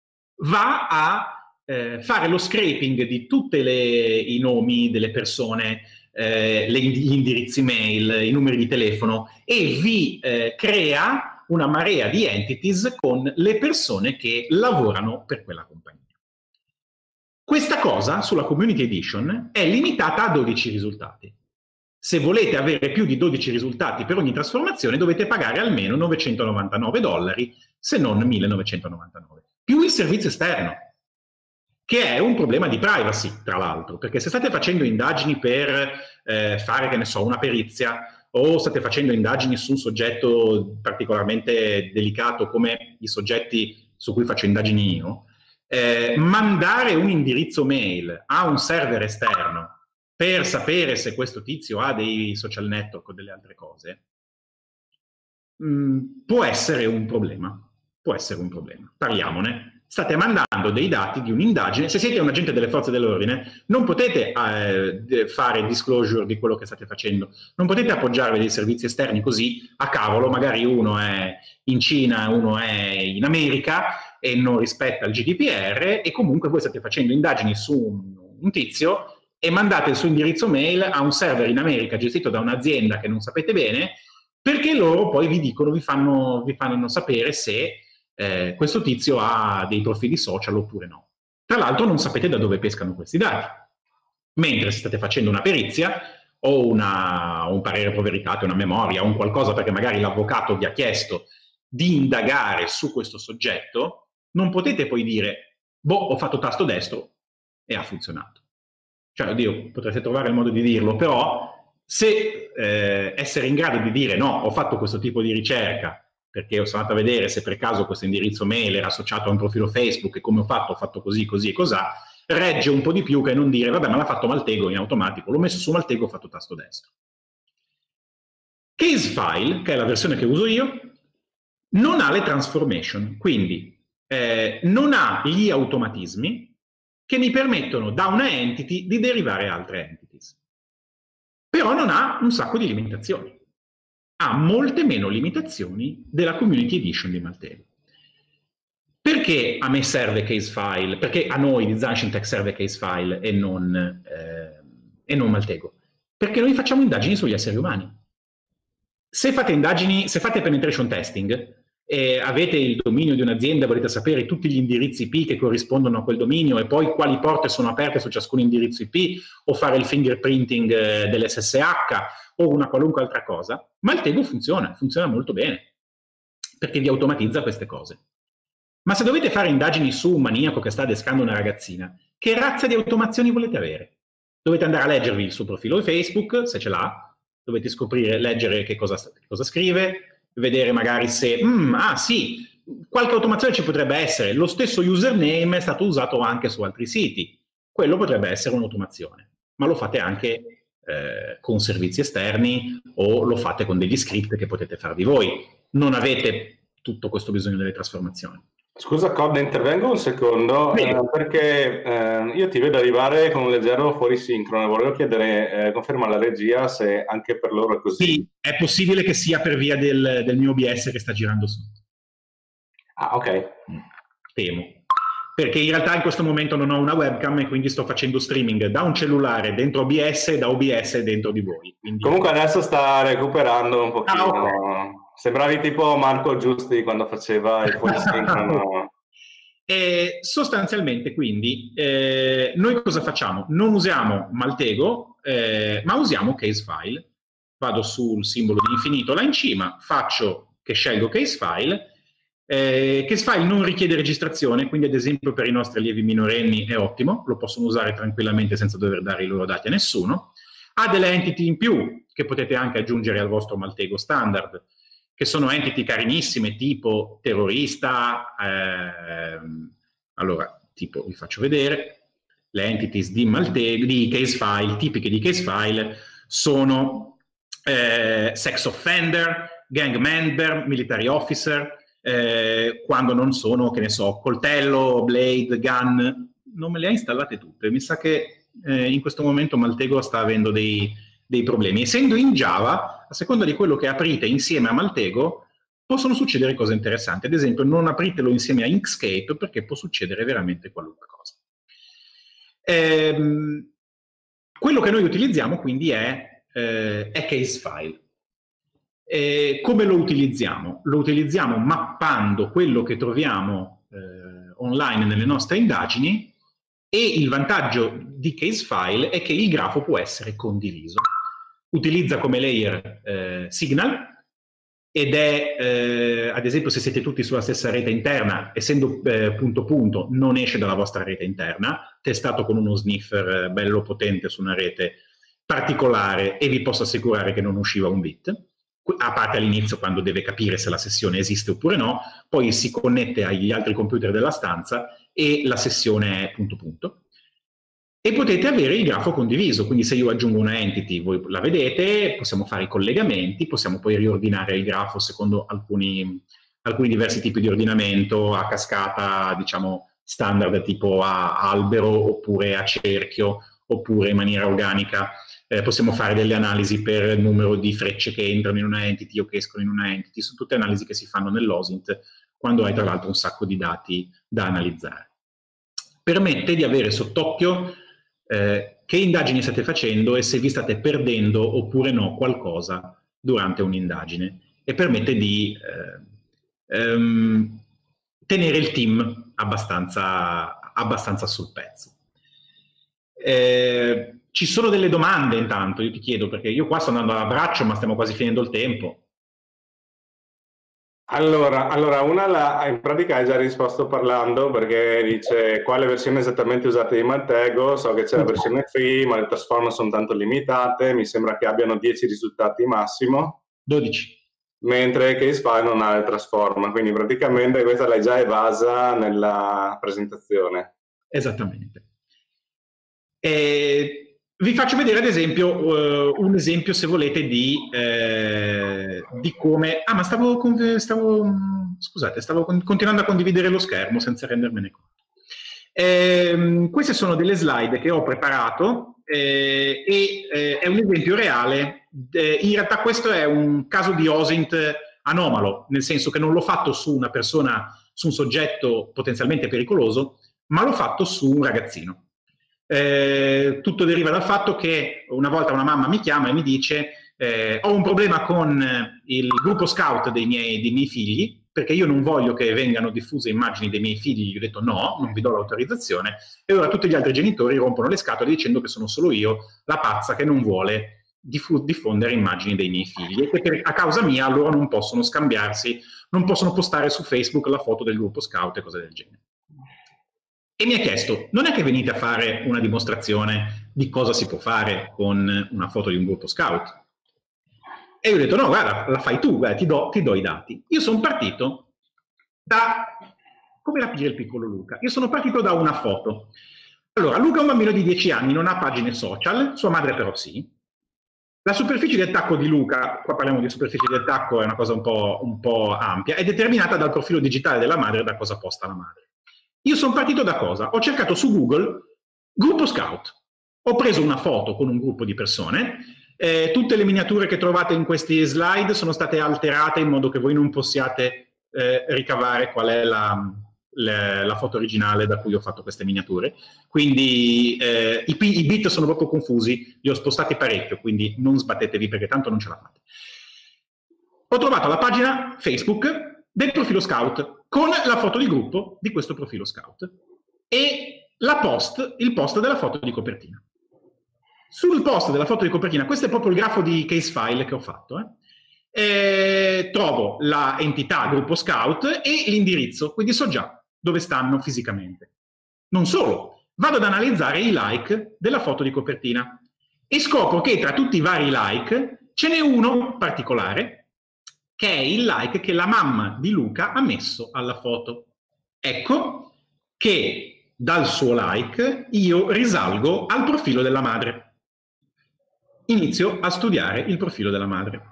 va a Eh, fare lo scraping di tutti i nomi delle persone, eh, le, gli indirizzi mail, i numeri di telefono e vi eh, crea una marea di entities con le persone che lavorano per quella compagnia. Questa cosa sulla Community Edition è limitata a dodici risultati. Se volete avere più di dodici risultati per ogni trasformazione dovete pagare almeno novecentonovantanove dollari, se non millenovecentonovantanove, più il servizio esterno, che è un problema di privacy, tra l'altro, perché se state facendo indagini per eh, fare, che ne so, una perizia, o state facendo indagini su un soggetto particolarmente delicato come i soggetti su cui faccio indagini io, eh, mandare un indirizzo mail a un server esterno per sapere se questo tizio ha dei social network o delle altre cose, mh, può essere un problema. Può essere un problema. Parliamone. State mandando dei dati di un'indagine. Se siete un agente delle forze dell'ordine, non potete eh, fare disclosure di quello che state facendo. Non potete appoggiarvi dei servizi esterni così a cavolo. Magari uno è in Cina, uno è in America e non rispetta il G D P R e comunque voi state facendo indagini su un, un tizio e mandate il suo indirizzo mail a un server in America gestito da un'azienda che non sapete bene, perché loro poi vi dicono, vi fanno, vi fanno sapere se Eh, questo tizio ha dei profili social oppure no. Tra l'altro non sapete da dove pescano questi dati. Mentre se state facendo una perizia o una, un parere pro veritate, una memoria o un qualcosa perché magari l'avvocato vi ha chiesto di indagare su questo soggetto, non potete poi dire, boh, ho fatto tasto destro e ha funzionato. cioè, oddio, potreste trovare il modo di dirlo, però se eh, essere in grado di dire no, ho fatto questo tipo di ricerca perché sono andato a vedere se per caso questo indirizzo mail era associato a un profilo Facebook e come ho fatto, ho fatto così, così e cos'ha, regge un po' di più che non dire vabbè ma l'ha fatto Maltego in automatico, l'ho messo su Maltego, ho fatto tasto destro. Casefile, che è la versione che uso io, non ha le transformation, quindi eh, non ha gli automatismi che mi permettono da una entity di derivare altre entities. Però non ha un sacco di limitazioni. Ha molte meno limitazioni della Community Edition di Maltego. Perché a me serve Casefile? Perché a noi di ZineShip serve Casefile e non, eh, e non Maltego? Perché noi facciamo indagini sugli esseri umani. Se fate indagini, se fate penetration testing e avete il dominio di un'azienda, volete sapere tutti gli indirizzi I P che corrispondono a quel dominio e poi quali porte sono aperte su ciascun indirizzo I P, o fare il fingerprinting eh, dell'S S H o una qualunque altra cosa, Maltego funziona, funziona molto bene, perché vi automatizza queste cose. Ma se dovete fare indagini su un maniaco che sta adescando una ragazzina, che razza di automazioni volete avere? Dovete andare a leggervi il suo profilo Facebook, se ce l'ha, dovete scoprire, leggere che cosa, che cosa scrive, vedere magari se, mm, ah sì, qualche automazione ci potrebbe essere, lo stesso username è stato usato anche su altri siti, quello potrebbe essere un'automazione, ma lo fate anche eh, con servizi esterni o lo fate con degli script che potete farvi voi, non avete tutto questo bisogno delle trasformazioni. Scusa Cod, intervengo un secondo, eh, perché eh, io ti vedo arrivare con un leggero fuorisincrono, volevo chiedere, eh, conferma alla regia se anche per loro è così. Sì, è possibile che sia per via del, del mio O B S che sta girando sotto. Ah, ok. Temo. Perché in realtà in questo momento non ho una webcam e quindi sto facendo streaming da un cellulare dentro O B S e da O B S dentro di voi. Quindi... Comunque adesso sta recuperando un pochino. Ah, okay. Sembravi tipo Marco Giusti quando faceva il fuorisincrono. E sostanzialmente quindi eh, noi cosa facciamo? Non usiamo Maltego, eh, ma usiamo Casefile. Vado sul simbolo di infinito là in cima, faccio che scelgo Casefile. Eh, Casefile non richiede registrazione, quindi ad esempio per i nostri allievi minorenni è ottimo, lo possono usare tranquillamente senza dover dare i loro dati a nessuno. Ha delle entity in più che potete anche aggiungere al vostro Maltego standard, che sono entity carinissime tipo terrorista, ehm, allora tipo vi faccio vedere, le entities di, Maltego, di Casefile, tipiche di Casefile, sono eh, sex offender, gang member, military officer, eh, quando non sono, che ne so, coltello, blade, gun, non me le ha installate tutte, mi sa che eh, in questo momento Maltego sta avendo dei, dei problemi. Essendo in Java, a seconda di quello che aprite insieme a Maltego, possono succedere cose interessanti. Ad esempio, non apritelo insieme a Inkscape perché può succedere veramente qualunque cosa. Ehm, quello che noi utilizziamo quindi è, eh, è Casefile. E come lo utilizziamo? Lo utilizziamo mappando quello che troviamo eh, online nelle nostre indagini, e il vantaggio di Casefile è che il grafo può essere condiviso. Utilizza come layer eh, Signal ed è, eh, ad esempio, se siete tutti sulla stessa rete interna, essendo eh, punto punto, non esce dalla vostra rete interna, testato con uno sniffer eh, bello potente su una rete particolare, e vi posso assicurare che non usciva un bit, a parte all'inizio quando deve capire se la sessione esiste oppure no, poi si connette agli altri computer della stanza e la sessione è punto punto. E potete avere il grafo condiviso, quindi se io aggiungo una entity voi la vedete, possiamo fare i collegamenti, possiamo poi riordinare il grafo secondo alcuni, alcuni diversi tipi di ordinamento, a cascata, diciamo, standard tipo a albero, oppure a cerchio, oppure in maniera organica. Eh, possiamo fare delle analisi per il numero di frecce che entrano in una entity o che escono in una entity, sono tutte analisi che si fanno nell'O S I N T, quando hai tra l'altro un sacco di dati da analizzare. Permette di avere sott'occhio eh, che indagini state facendo e se vi state perdendo oppure no qualcosa durante un'indagine, e permette di eh, ehm, tenere il team abbastanza, abbastanza sul pezzo. Eh, ci sono delle domande intanto, io ti chiedo, perché io qua sto andando a braccio ma stiamo quasi finendo il tempo. Allora, allora una la, in pratica hai già risposto parlando, perché dice quale versione esattamente usate di Maltego. So che c'è la versione free, ma le transform sono tanto limitate, mi sembra che abbiano dieci risultati massimo. dodici. Mentre Casefile non ha le transform, quindi praticamente questa l'hai già evasa nella presentazione. Esattamente. E vi faccio vedere ad esempio uh, un esempio, se volete, di, eh, di come... Ah, ma stavo, stavo scusate, stavo continuando a condividere lo schermo senza rendermene conto. Eh, queste sono delle slide che ho preparato eh, e eh, è un esempio reale. Eh, in realtà questo è un caso di OSINT anomalo, nel senso che non l'ho fatto su una persona, su un soggetto potenzialmente pericoloso, ma l'ho fatto su un ragazzino. Eh, tutto deriva dal fatto che una volta una mamma mi chiama e mi dice eh, ho un problema con il gruppo scout dei miei, dei miei figli, perché io non voglio che vengano diffuse immagini dei miei figli. Gli ho detto no, non vi do l'autorizzazione, e ora tutti gli altri genitori rompono le scatole dicendo che sono solo io la pazza che non vuole diffu- diffondere immagini dei miei figli, e che per, a causa mia loro non possono scambiarsi, non possono postare su Facebook la foto del gruppo scout e cose del genere. E mi ha chiesto, non è che venite a fare una dimostrazione di cosa si può fare con una foto di un gruppo scout? E io ho detto, no, guarda, la fai tu, guarda, ti, do, ti do i dati. Io sono partito da... Come la piglia il piccolo Luca? Io sono partito da una foto. Allora, Luca è un bambino di dieci anni, non ha pagine social, sua madre però sì. La superficie di attacco di Luca, qua parliamo di superficie di attacco, è una cosa un po', un po' ampia, è determinata dal profilo digitale della madre e da cosa posta la madre. Io sono partito da cosa? Ho cercato su Google gruppo scout. Ho preso una foto con un gruppo di persone. Eh, tutte le miniature che trovate in questi slide sono state alterate in modo che voi non possiate eh, ricavare qual è la, la, la foto originale da cui ho fatto queste miniature. Quindi eh, i, i bit sono proprio confusi, li ho spostati parecchio, quindi non sbattetevi perché tanto non ce la fate. Ho trovato la pagina Facebook del profilo scout con la foto di gruppo di questo profilo scout e la post, il post della foto di copertina. Sul post della foto di copertina, questo è proprio il grafo di Casefile che ho fatto, eh, eh, trovo la entità gruppo scout e l'indirizzo, quindi so già dove stanno fisicamente. Non solo, vado ad analizzare i like della foto di copertina e scopro che tra tutti i vari like ce n'è uno particolare, che è il like che la mamma di Luca ha messo alla foto. Ecco che dal suo like io risalgo al profilo della madre. Inizio a studiare il profilo della madre.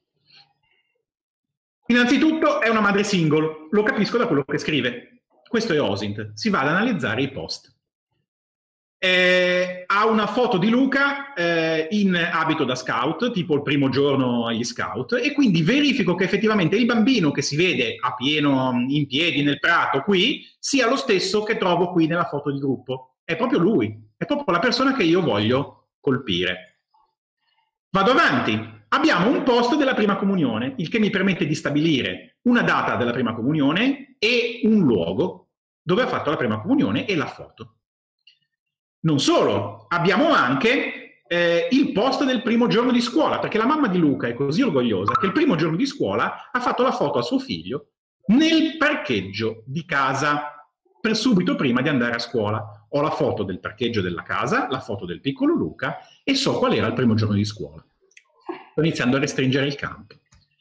Innanzitutto è una madre single, lo capisco da quello che scrive. Questo è OSINT, si va ad analizzare i post. Eh, ha una foto di Luca eh, in abito da scout, tipo il primo giorno agli scout, e quindi verifico che effettivamente il bambino che si vede a pieno in piedi nel prato qui sia lo stesso che trovo qui nella foto di gruppo. È proprio lui, è proprio la persona che io voglio colpire. Vado avanti. Abbiamo un post della prima comunione, il che mi permette di stabilire una data della prima comunione e un luogo dove ha fatto la prima comunione e la foto. Non solo, abbiamo anche eh, il post del primo giorno di scuola, perché la mamma di Luca è così orgogliosa che il primo giorno di scuola ha fatto la foto a suo figlio nel parcheggio di casa, per subito prima di andare a scuola. Ho la foto del parcheggio della casa, la foto del piccolo Luca e so qual era il primo giorno di scuola. Sto iniziando a restringere il campo.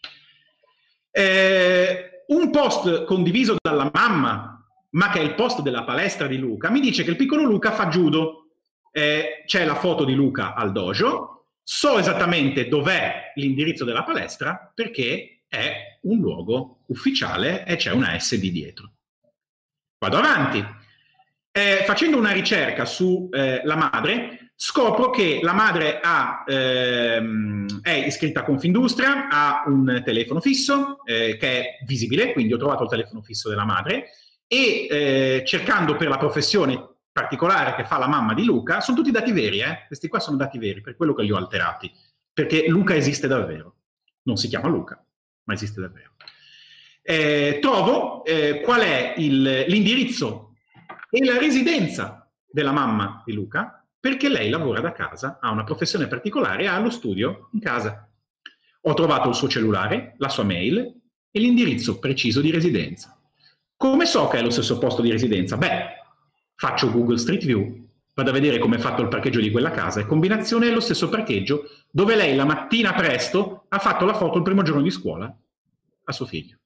Eh, un post condiviso dalla mamma, ma che è il post della palestra di Luca, mi dice che il piccolo Luca fa judo. Eh, c'è la foto di Luca al dojo, so esattamente dov'è l'indirizzo della palestra perché è un luogo ufficiale e c'è una S D dietro. Vado avanti. Eh, facendo una ricerca su eh, la madre, scopro che la madre ha, ehm, è iscritta a Confindustria, ha un telefono fisso eh, che è visibile, quindi ho trovato il telefono fisso della madre, e eh, cercando per la professione particolare che fa la mamma di Luca, sono tutti dati veri, eh? Questi qua sono dati veri, per quello che li ho alterati, perché Luca esiste davvero, non si chiama Luca, ma esiste davvero. Eh, trovo eh, qual è l'indirizzo e la residenza della mamma di Luca, perché lei lavora da casa, ha una professione particolare e ha lo studio in casa. Ho trovato il suo cellulare, la sua mail, e l'indirizzo preciso di residenza. Come so che è lo stesso posto di residenza? Beh, faccio Google Street View, vado a vedere come è fatto il parcheggio di quella casa, e combinazione è lo stesso parcheggio dove lei la mattina presto ha fatto la foto il primo giorno di scuola a suo figlio.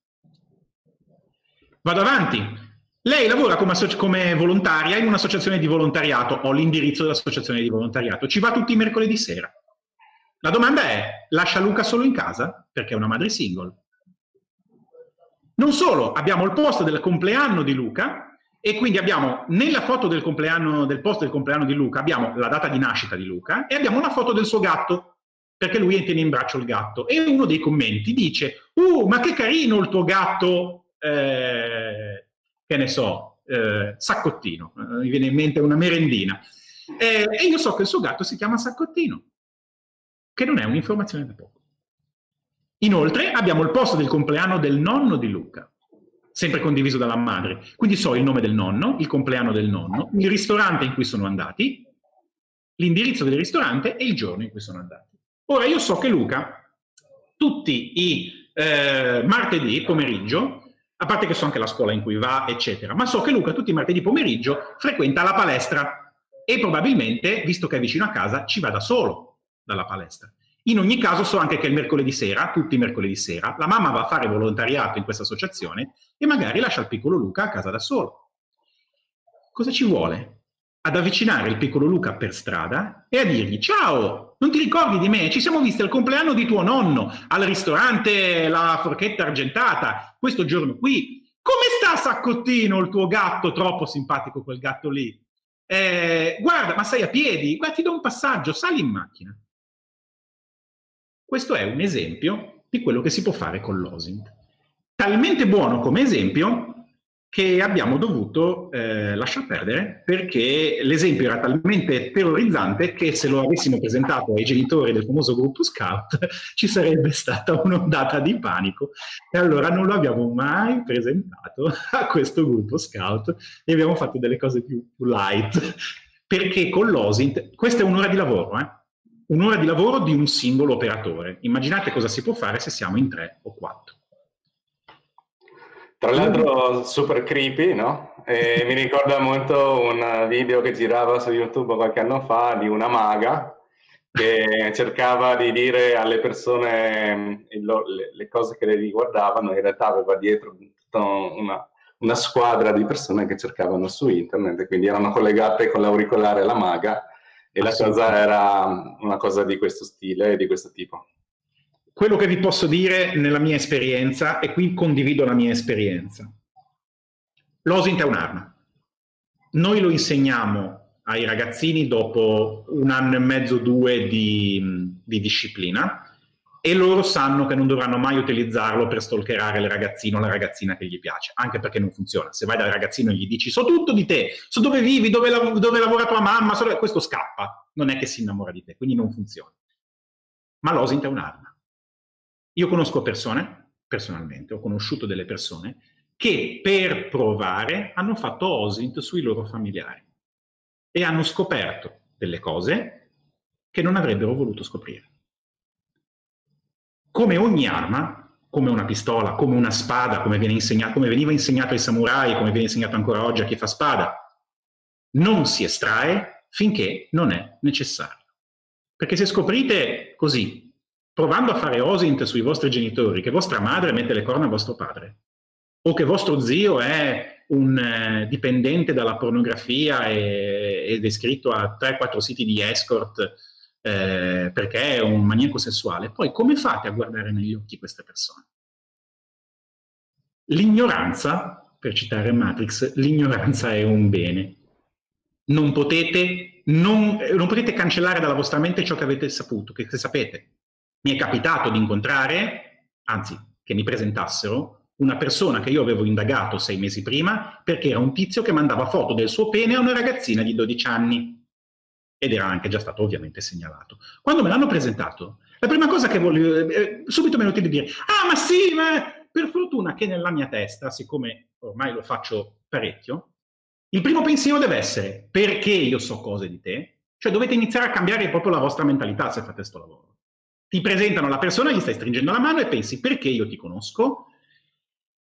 Vado avanti. Lei lavora come, come volontaria in un'associazione di volontariato, ho l'indirizzo dell'associazione di volontariato, ci va tutti i mercoledì sera. La domanda è, lascia Luca solo in casa? Perché è una madre single. Non solo, abbiamo il post del compleanno di Luca, e quindi abbiamo nella foto del compleanno, del post del compleanno di Luca, abbiamo la data di nascita di Luca e abbiamo una foto del suo gatto, perché lui tiene in braccio il gatto. E uno dei commenti dice, uh, ma che carino il tuo gatto, eh, che ne so, eh, Saccottino, eh, mi viene in mente una merendina. Eh, e io so che il suo gatto si chiama Saccottino, che non è un'informazione da poco. Inoltre abbiamo il post del compleanno del nonno di Luca, sempre condiviso dalla madre. Quindi so il nome del nonno, il compleanno del nonno, il ristorante in cui sono andati, l'indirizzo del ristorante e il giorno in cui sono andati. Ora io so che Luca, tutti i eh, martedì pomeriggio, a parte che so anche la scuola in cui va, eccetera, ma so che Luca tutti i martedì pomeriggio frequenta la palestra e probabilmente, visto che è vicino a casa, ci va da solo dalla palestra. In ogni caso so anche che il mercoledì sera, tutti i mercoledì sera, la mamma va a fare volontariato in questa associazione e magari lascia il piccolo Luca a casa da solo. Cosa ci vuole? Ad avvicinare il piccolo Luca per strada e a dirgli: ciao, non ti ricordi di me? Ci siamo visti al compleanno di tuo nonno, al ristorante La Forchetta Argentata, questo giorno qui. Come sta Saccottino, il tuo gatto? Troppo simpatico quel gatto lì. Eh, guarda, ma sei a piedi? Guarda, ti do un passaggio, sali in macchina. Questo è un esempio di quello che si può fare con l'O S I N T. Talmente buono come esempio che abbiamo dovuto eh, lasciar perdere, perché l'esempio era talmente terrorizzante che se lo avessimo presentato ai genitori del famoso gruppo Scout ci sarebbe stata un'ondata di panico, e allora non lo abbiamo mai presentato a questo gruppo Scout e abbiamo fatto delle cose più, più light, perché con l'O S I N T, questa è un'ora di lavoro, eh? Un'ora di lavoro di un singolo operatore. Immaginate cosa si può fare se siamo in tre o quattro. Tra l'altro super creepy, no? E mi ricorda molto un video che girava su YouTube qualche anno fa di una maga che cercava di dire alle persone le, le cose che le riguardavano, in realtà aveva dietro tutta una, una squadra di persone che cercavano su internet, e quindi erano collegate con l'auricolare alla maga, e la cosa era una cosa di questo stile e di questo tipo. Quello che vi posso dire nella mia esperienza, e qui condivido la mia esperienza, l'O S I N T è un'arma. Noi lo insegniamo ai ragazzini dopo un anno e mezzo, due di, di disciplina, e loro sanno che non dovranno mai utilizzarlo per stalkerare il ragazzino o la ragazzina che gli piace, anche perché non funziona. Se vai dal ragazzino e gli dici so tutto di te, so dove vivi, dove, lav- dove lavora tua mamma, so dove... questo scappa, non è che si innamora di te, quindi non funziona. Ma l'O S I N T è un'arma. Io conosco persone, personalmente, ho conosciuto delle persone che per provare hanno fatto O S I N T sui loro familiari e hanno scoperto delle cose che non avrebbero voluto scoprire. Come ogni arma, come una pistola, come una spada, come, viene insegnato, come veniva insegnato ai samurai, come viene insegnato ancora oggi a chi fa spada, non si estrae finché non è necessario. Perché se scoprite così, provando a fare O S I N T sui vostri genitori, che vostra madre mette le corna a vostro padre, o che vostro zio è un eh, dipendente dalla pornografia e, ed è iscritto a tre quattro siti di escort eh, perché è un maniaco sessuale, poi come fate a guardare negli occhi queste persone? L'ignoranza, per citare Matrix, l'ignoranza è un bene. Non potete, non, non potete cancellare dalla vostra mente ciò che avete saputo, che, che sapete. Mi è capitato di incontrare, anzi, che mi presentassero, una persona che io avevo indagato sei mesi prima perché era un tizio che mandava foto del suo pene a una ragazzina di dodici anni. Ed era anche già stato ovviamente segnalato. Quando me l'hanno presentato, la prima cosa che voglio... Eh, subito mi è venuto di dire ah, ma sì, ma per fortuna che nella mia testa, siccome ormai lo faccio parecchio, il primo pensiero deve essere perché io so cose di te? Cioè dovete iniziare a cambiare proprio la vostra mentalità se fate sto lavoro. Ti presentano la persona, gli stai stringendo la mano e pensi perché io ti conosco,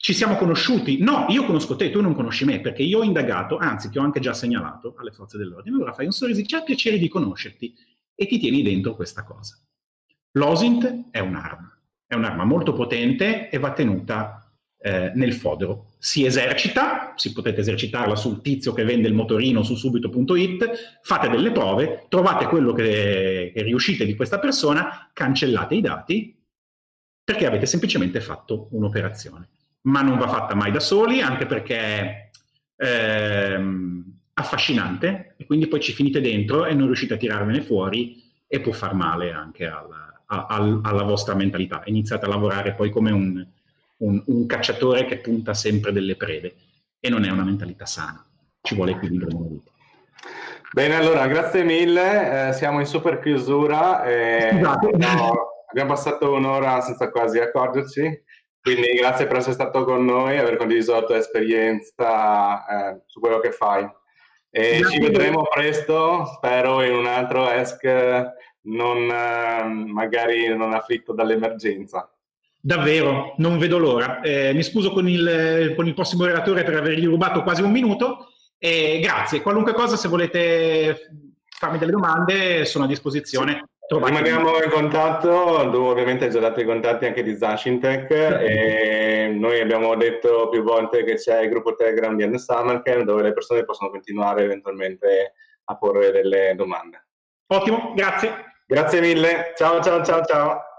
ci siamo conosciuti. No, io conosco te, tu non conosci me, perché io ho indagato, anzi ti ho anche già segnalato alle forze dell'ordine. Allora fai un sorriso, c'è piacere di conoscerti e ti tieni dentro questa cosa. L'OSINT è un'arma, è un'arma molto potente e va tenuta eh, nel fodero. Si esercita, si potete esercitarla sul tizio che vende il motorino su subito punto it, fate delle prove, trovate quello che, che riuscite di questa persona, cancellate i dati, perché avete semplicemente fatto un'operazione. Ma non va fatta mai da soli, anche perché è ehm, affascinante, e quindi poi ci finite dentro e non riuscite a tirarvene fuori e può far male anche alla, a, alla vostra mentalità. Iniziate a lavorare poi come un, un, un cacciatore che punta sempre delle prede, e non è una mentalità sana, ci vuole equilibrio nella vita. Bene, allora, grazie mille, eh, siamo in super chiusura, e Scusate. no, abbiamo passato un'ora senza quasi accorgerci. Quindi grazie per essere stato con noi e aver condiviso la tua esperienza eh, su quello che fai. E ci vedremo presto, spero, in un altro E S C non, eh, magari non afflitto dall'emergenza. Davvero, non vedo l'ora. Eh, mi scuso con il, con il prossimo relatore per avergli rubato quasi un minuto. E grazie. Qualunque cosa, se volete farmi delle domande, sono a disposizione. Rimaniamo in contatto, tu ovviamente hai già dato i contatti anche di Zashintech, e noi abbiamo detto più volte che c'è il gruppo Telegram di End Summercamp, dove le persone possono continuare eventualmente a porre delle domande. Ottimo, grazie. Grazie mille, ciao ciao ciao ciao.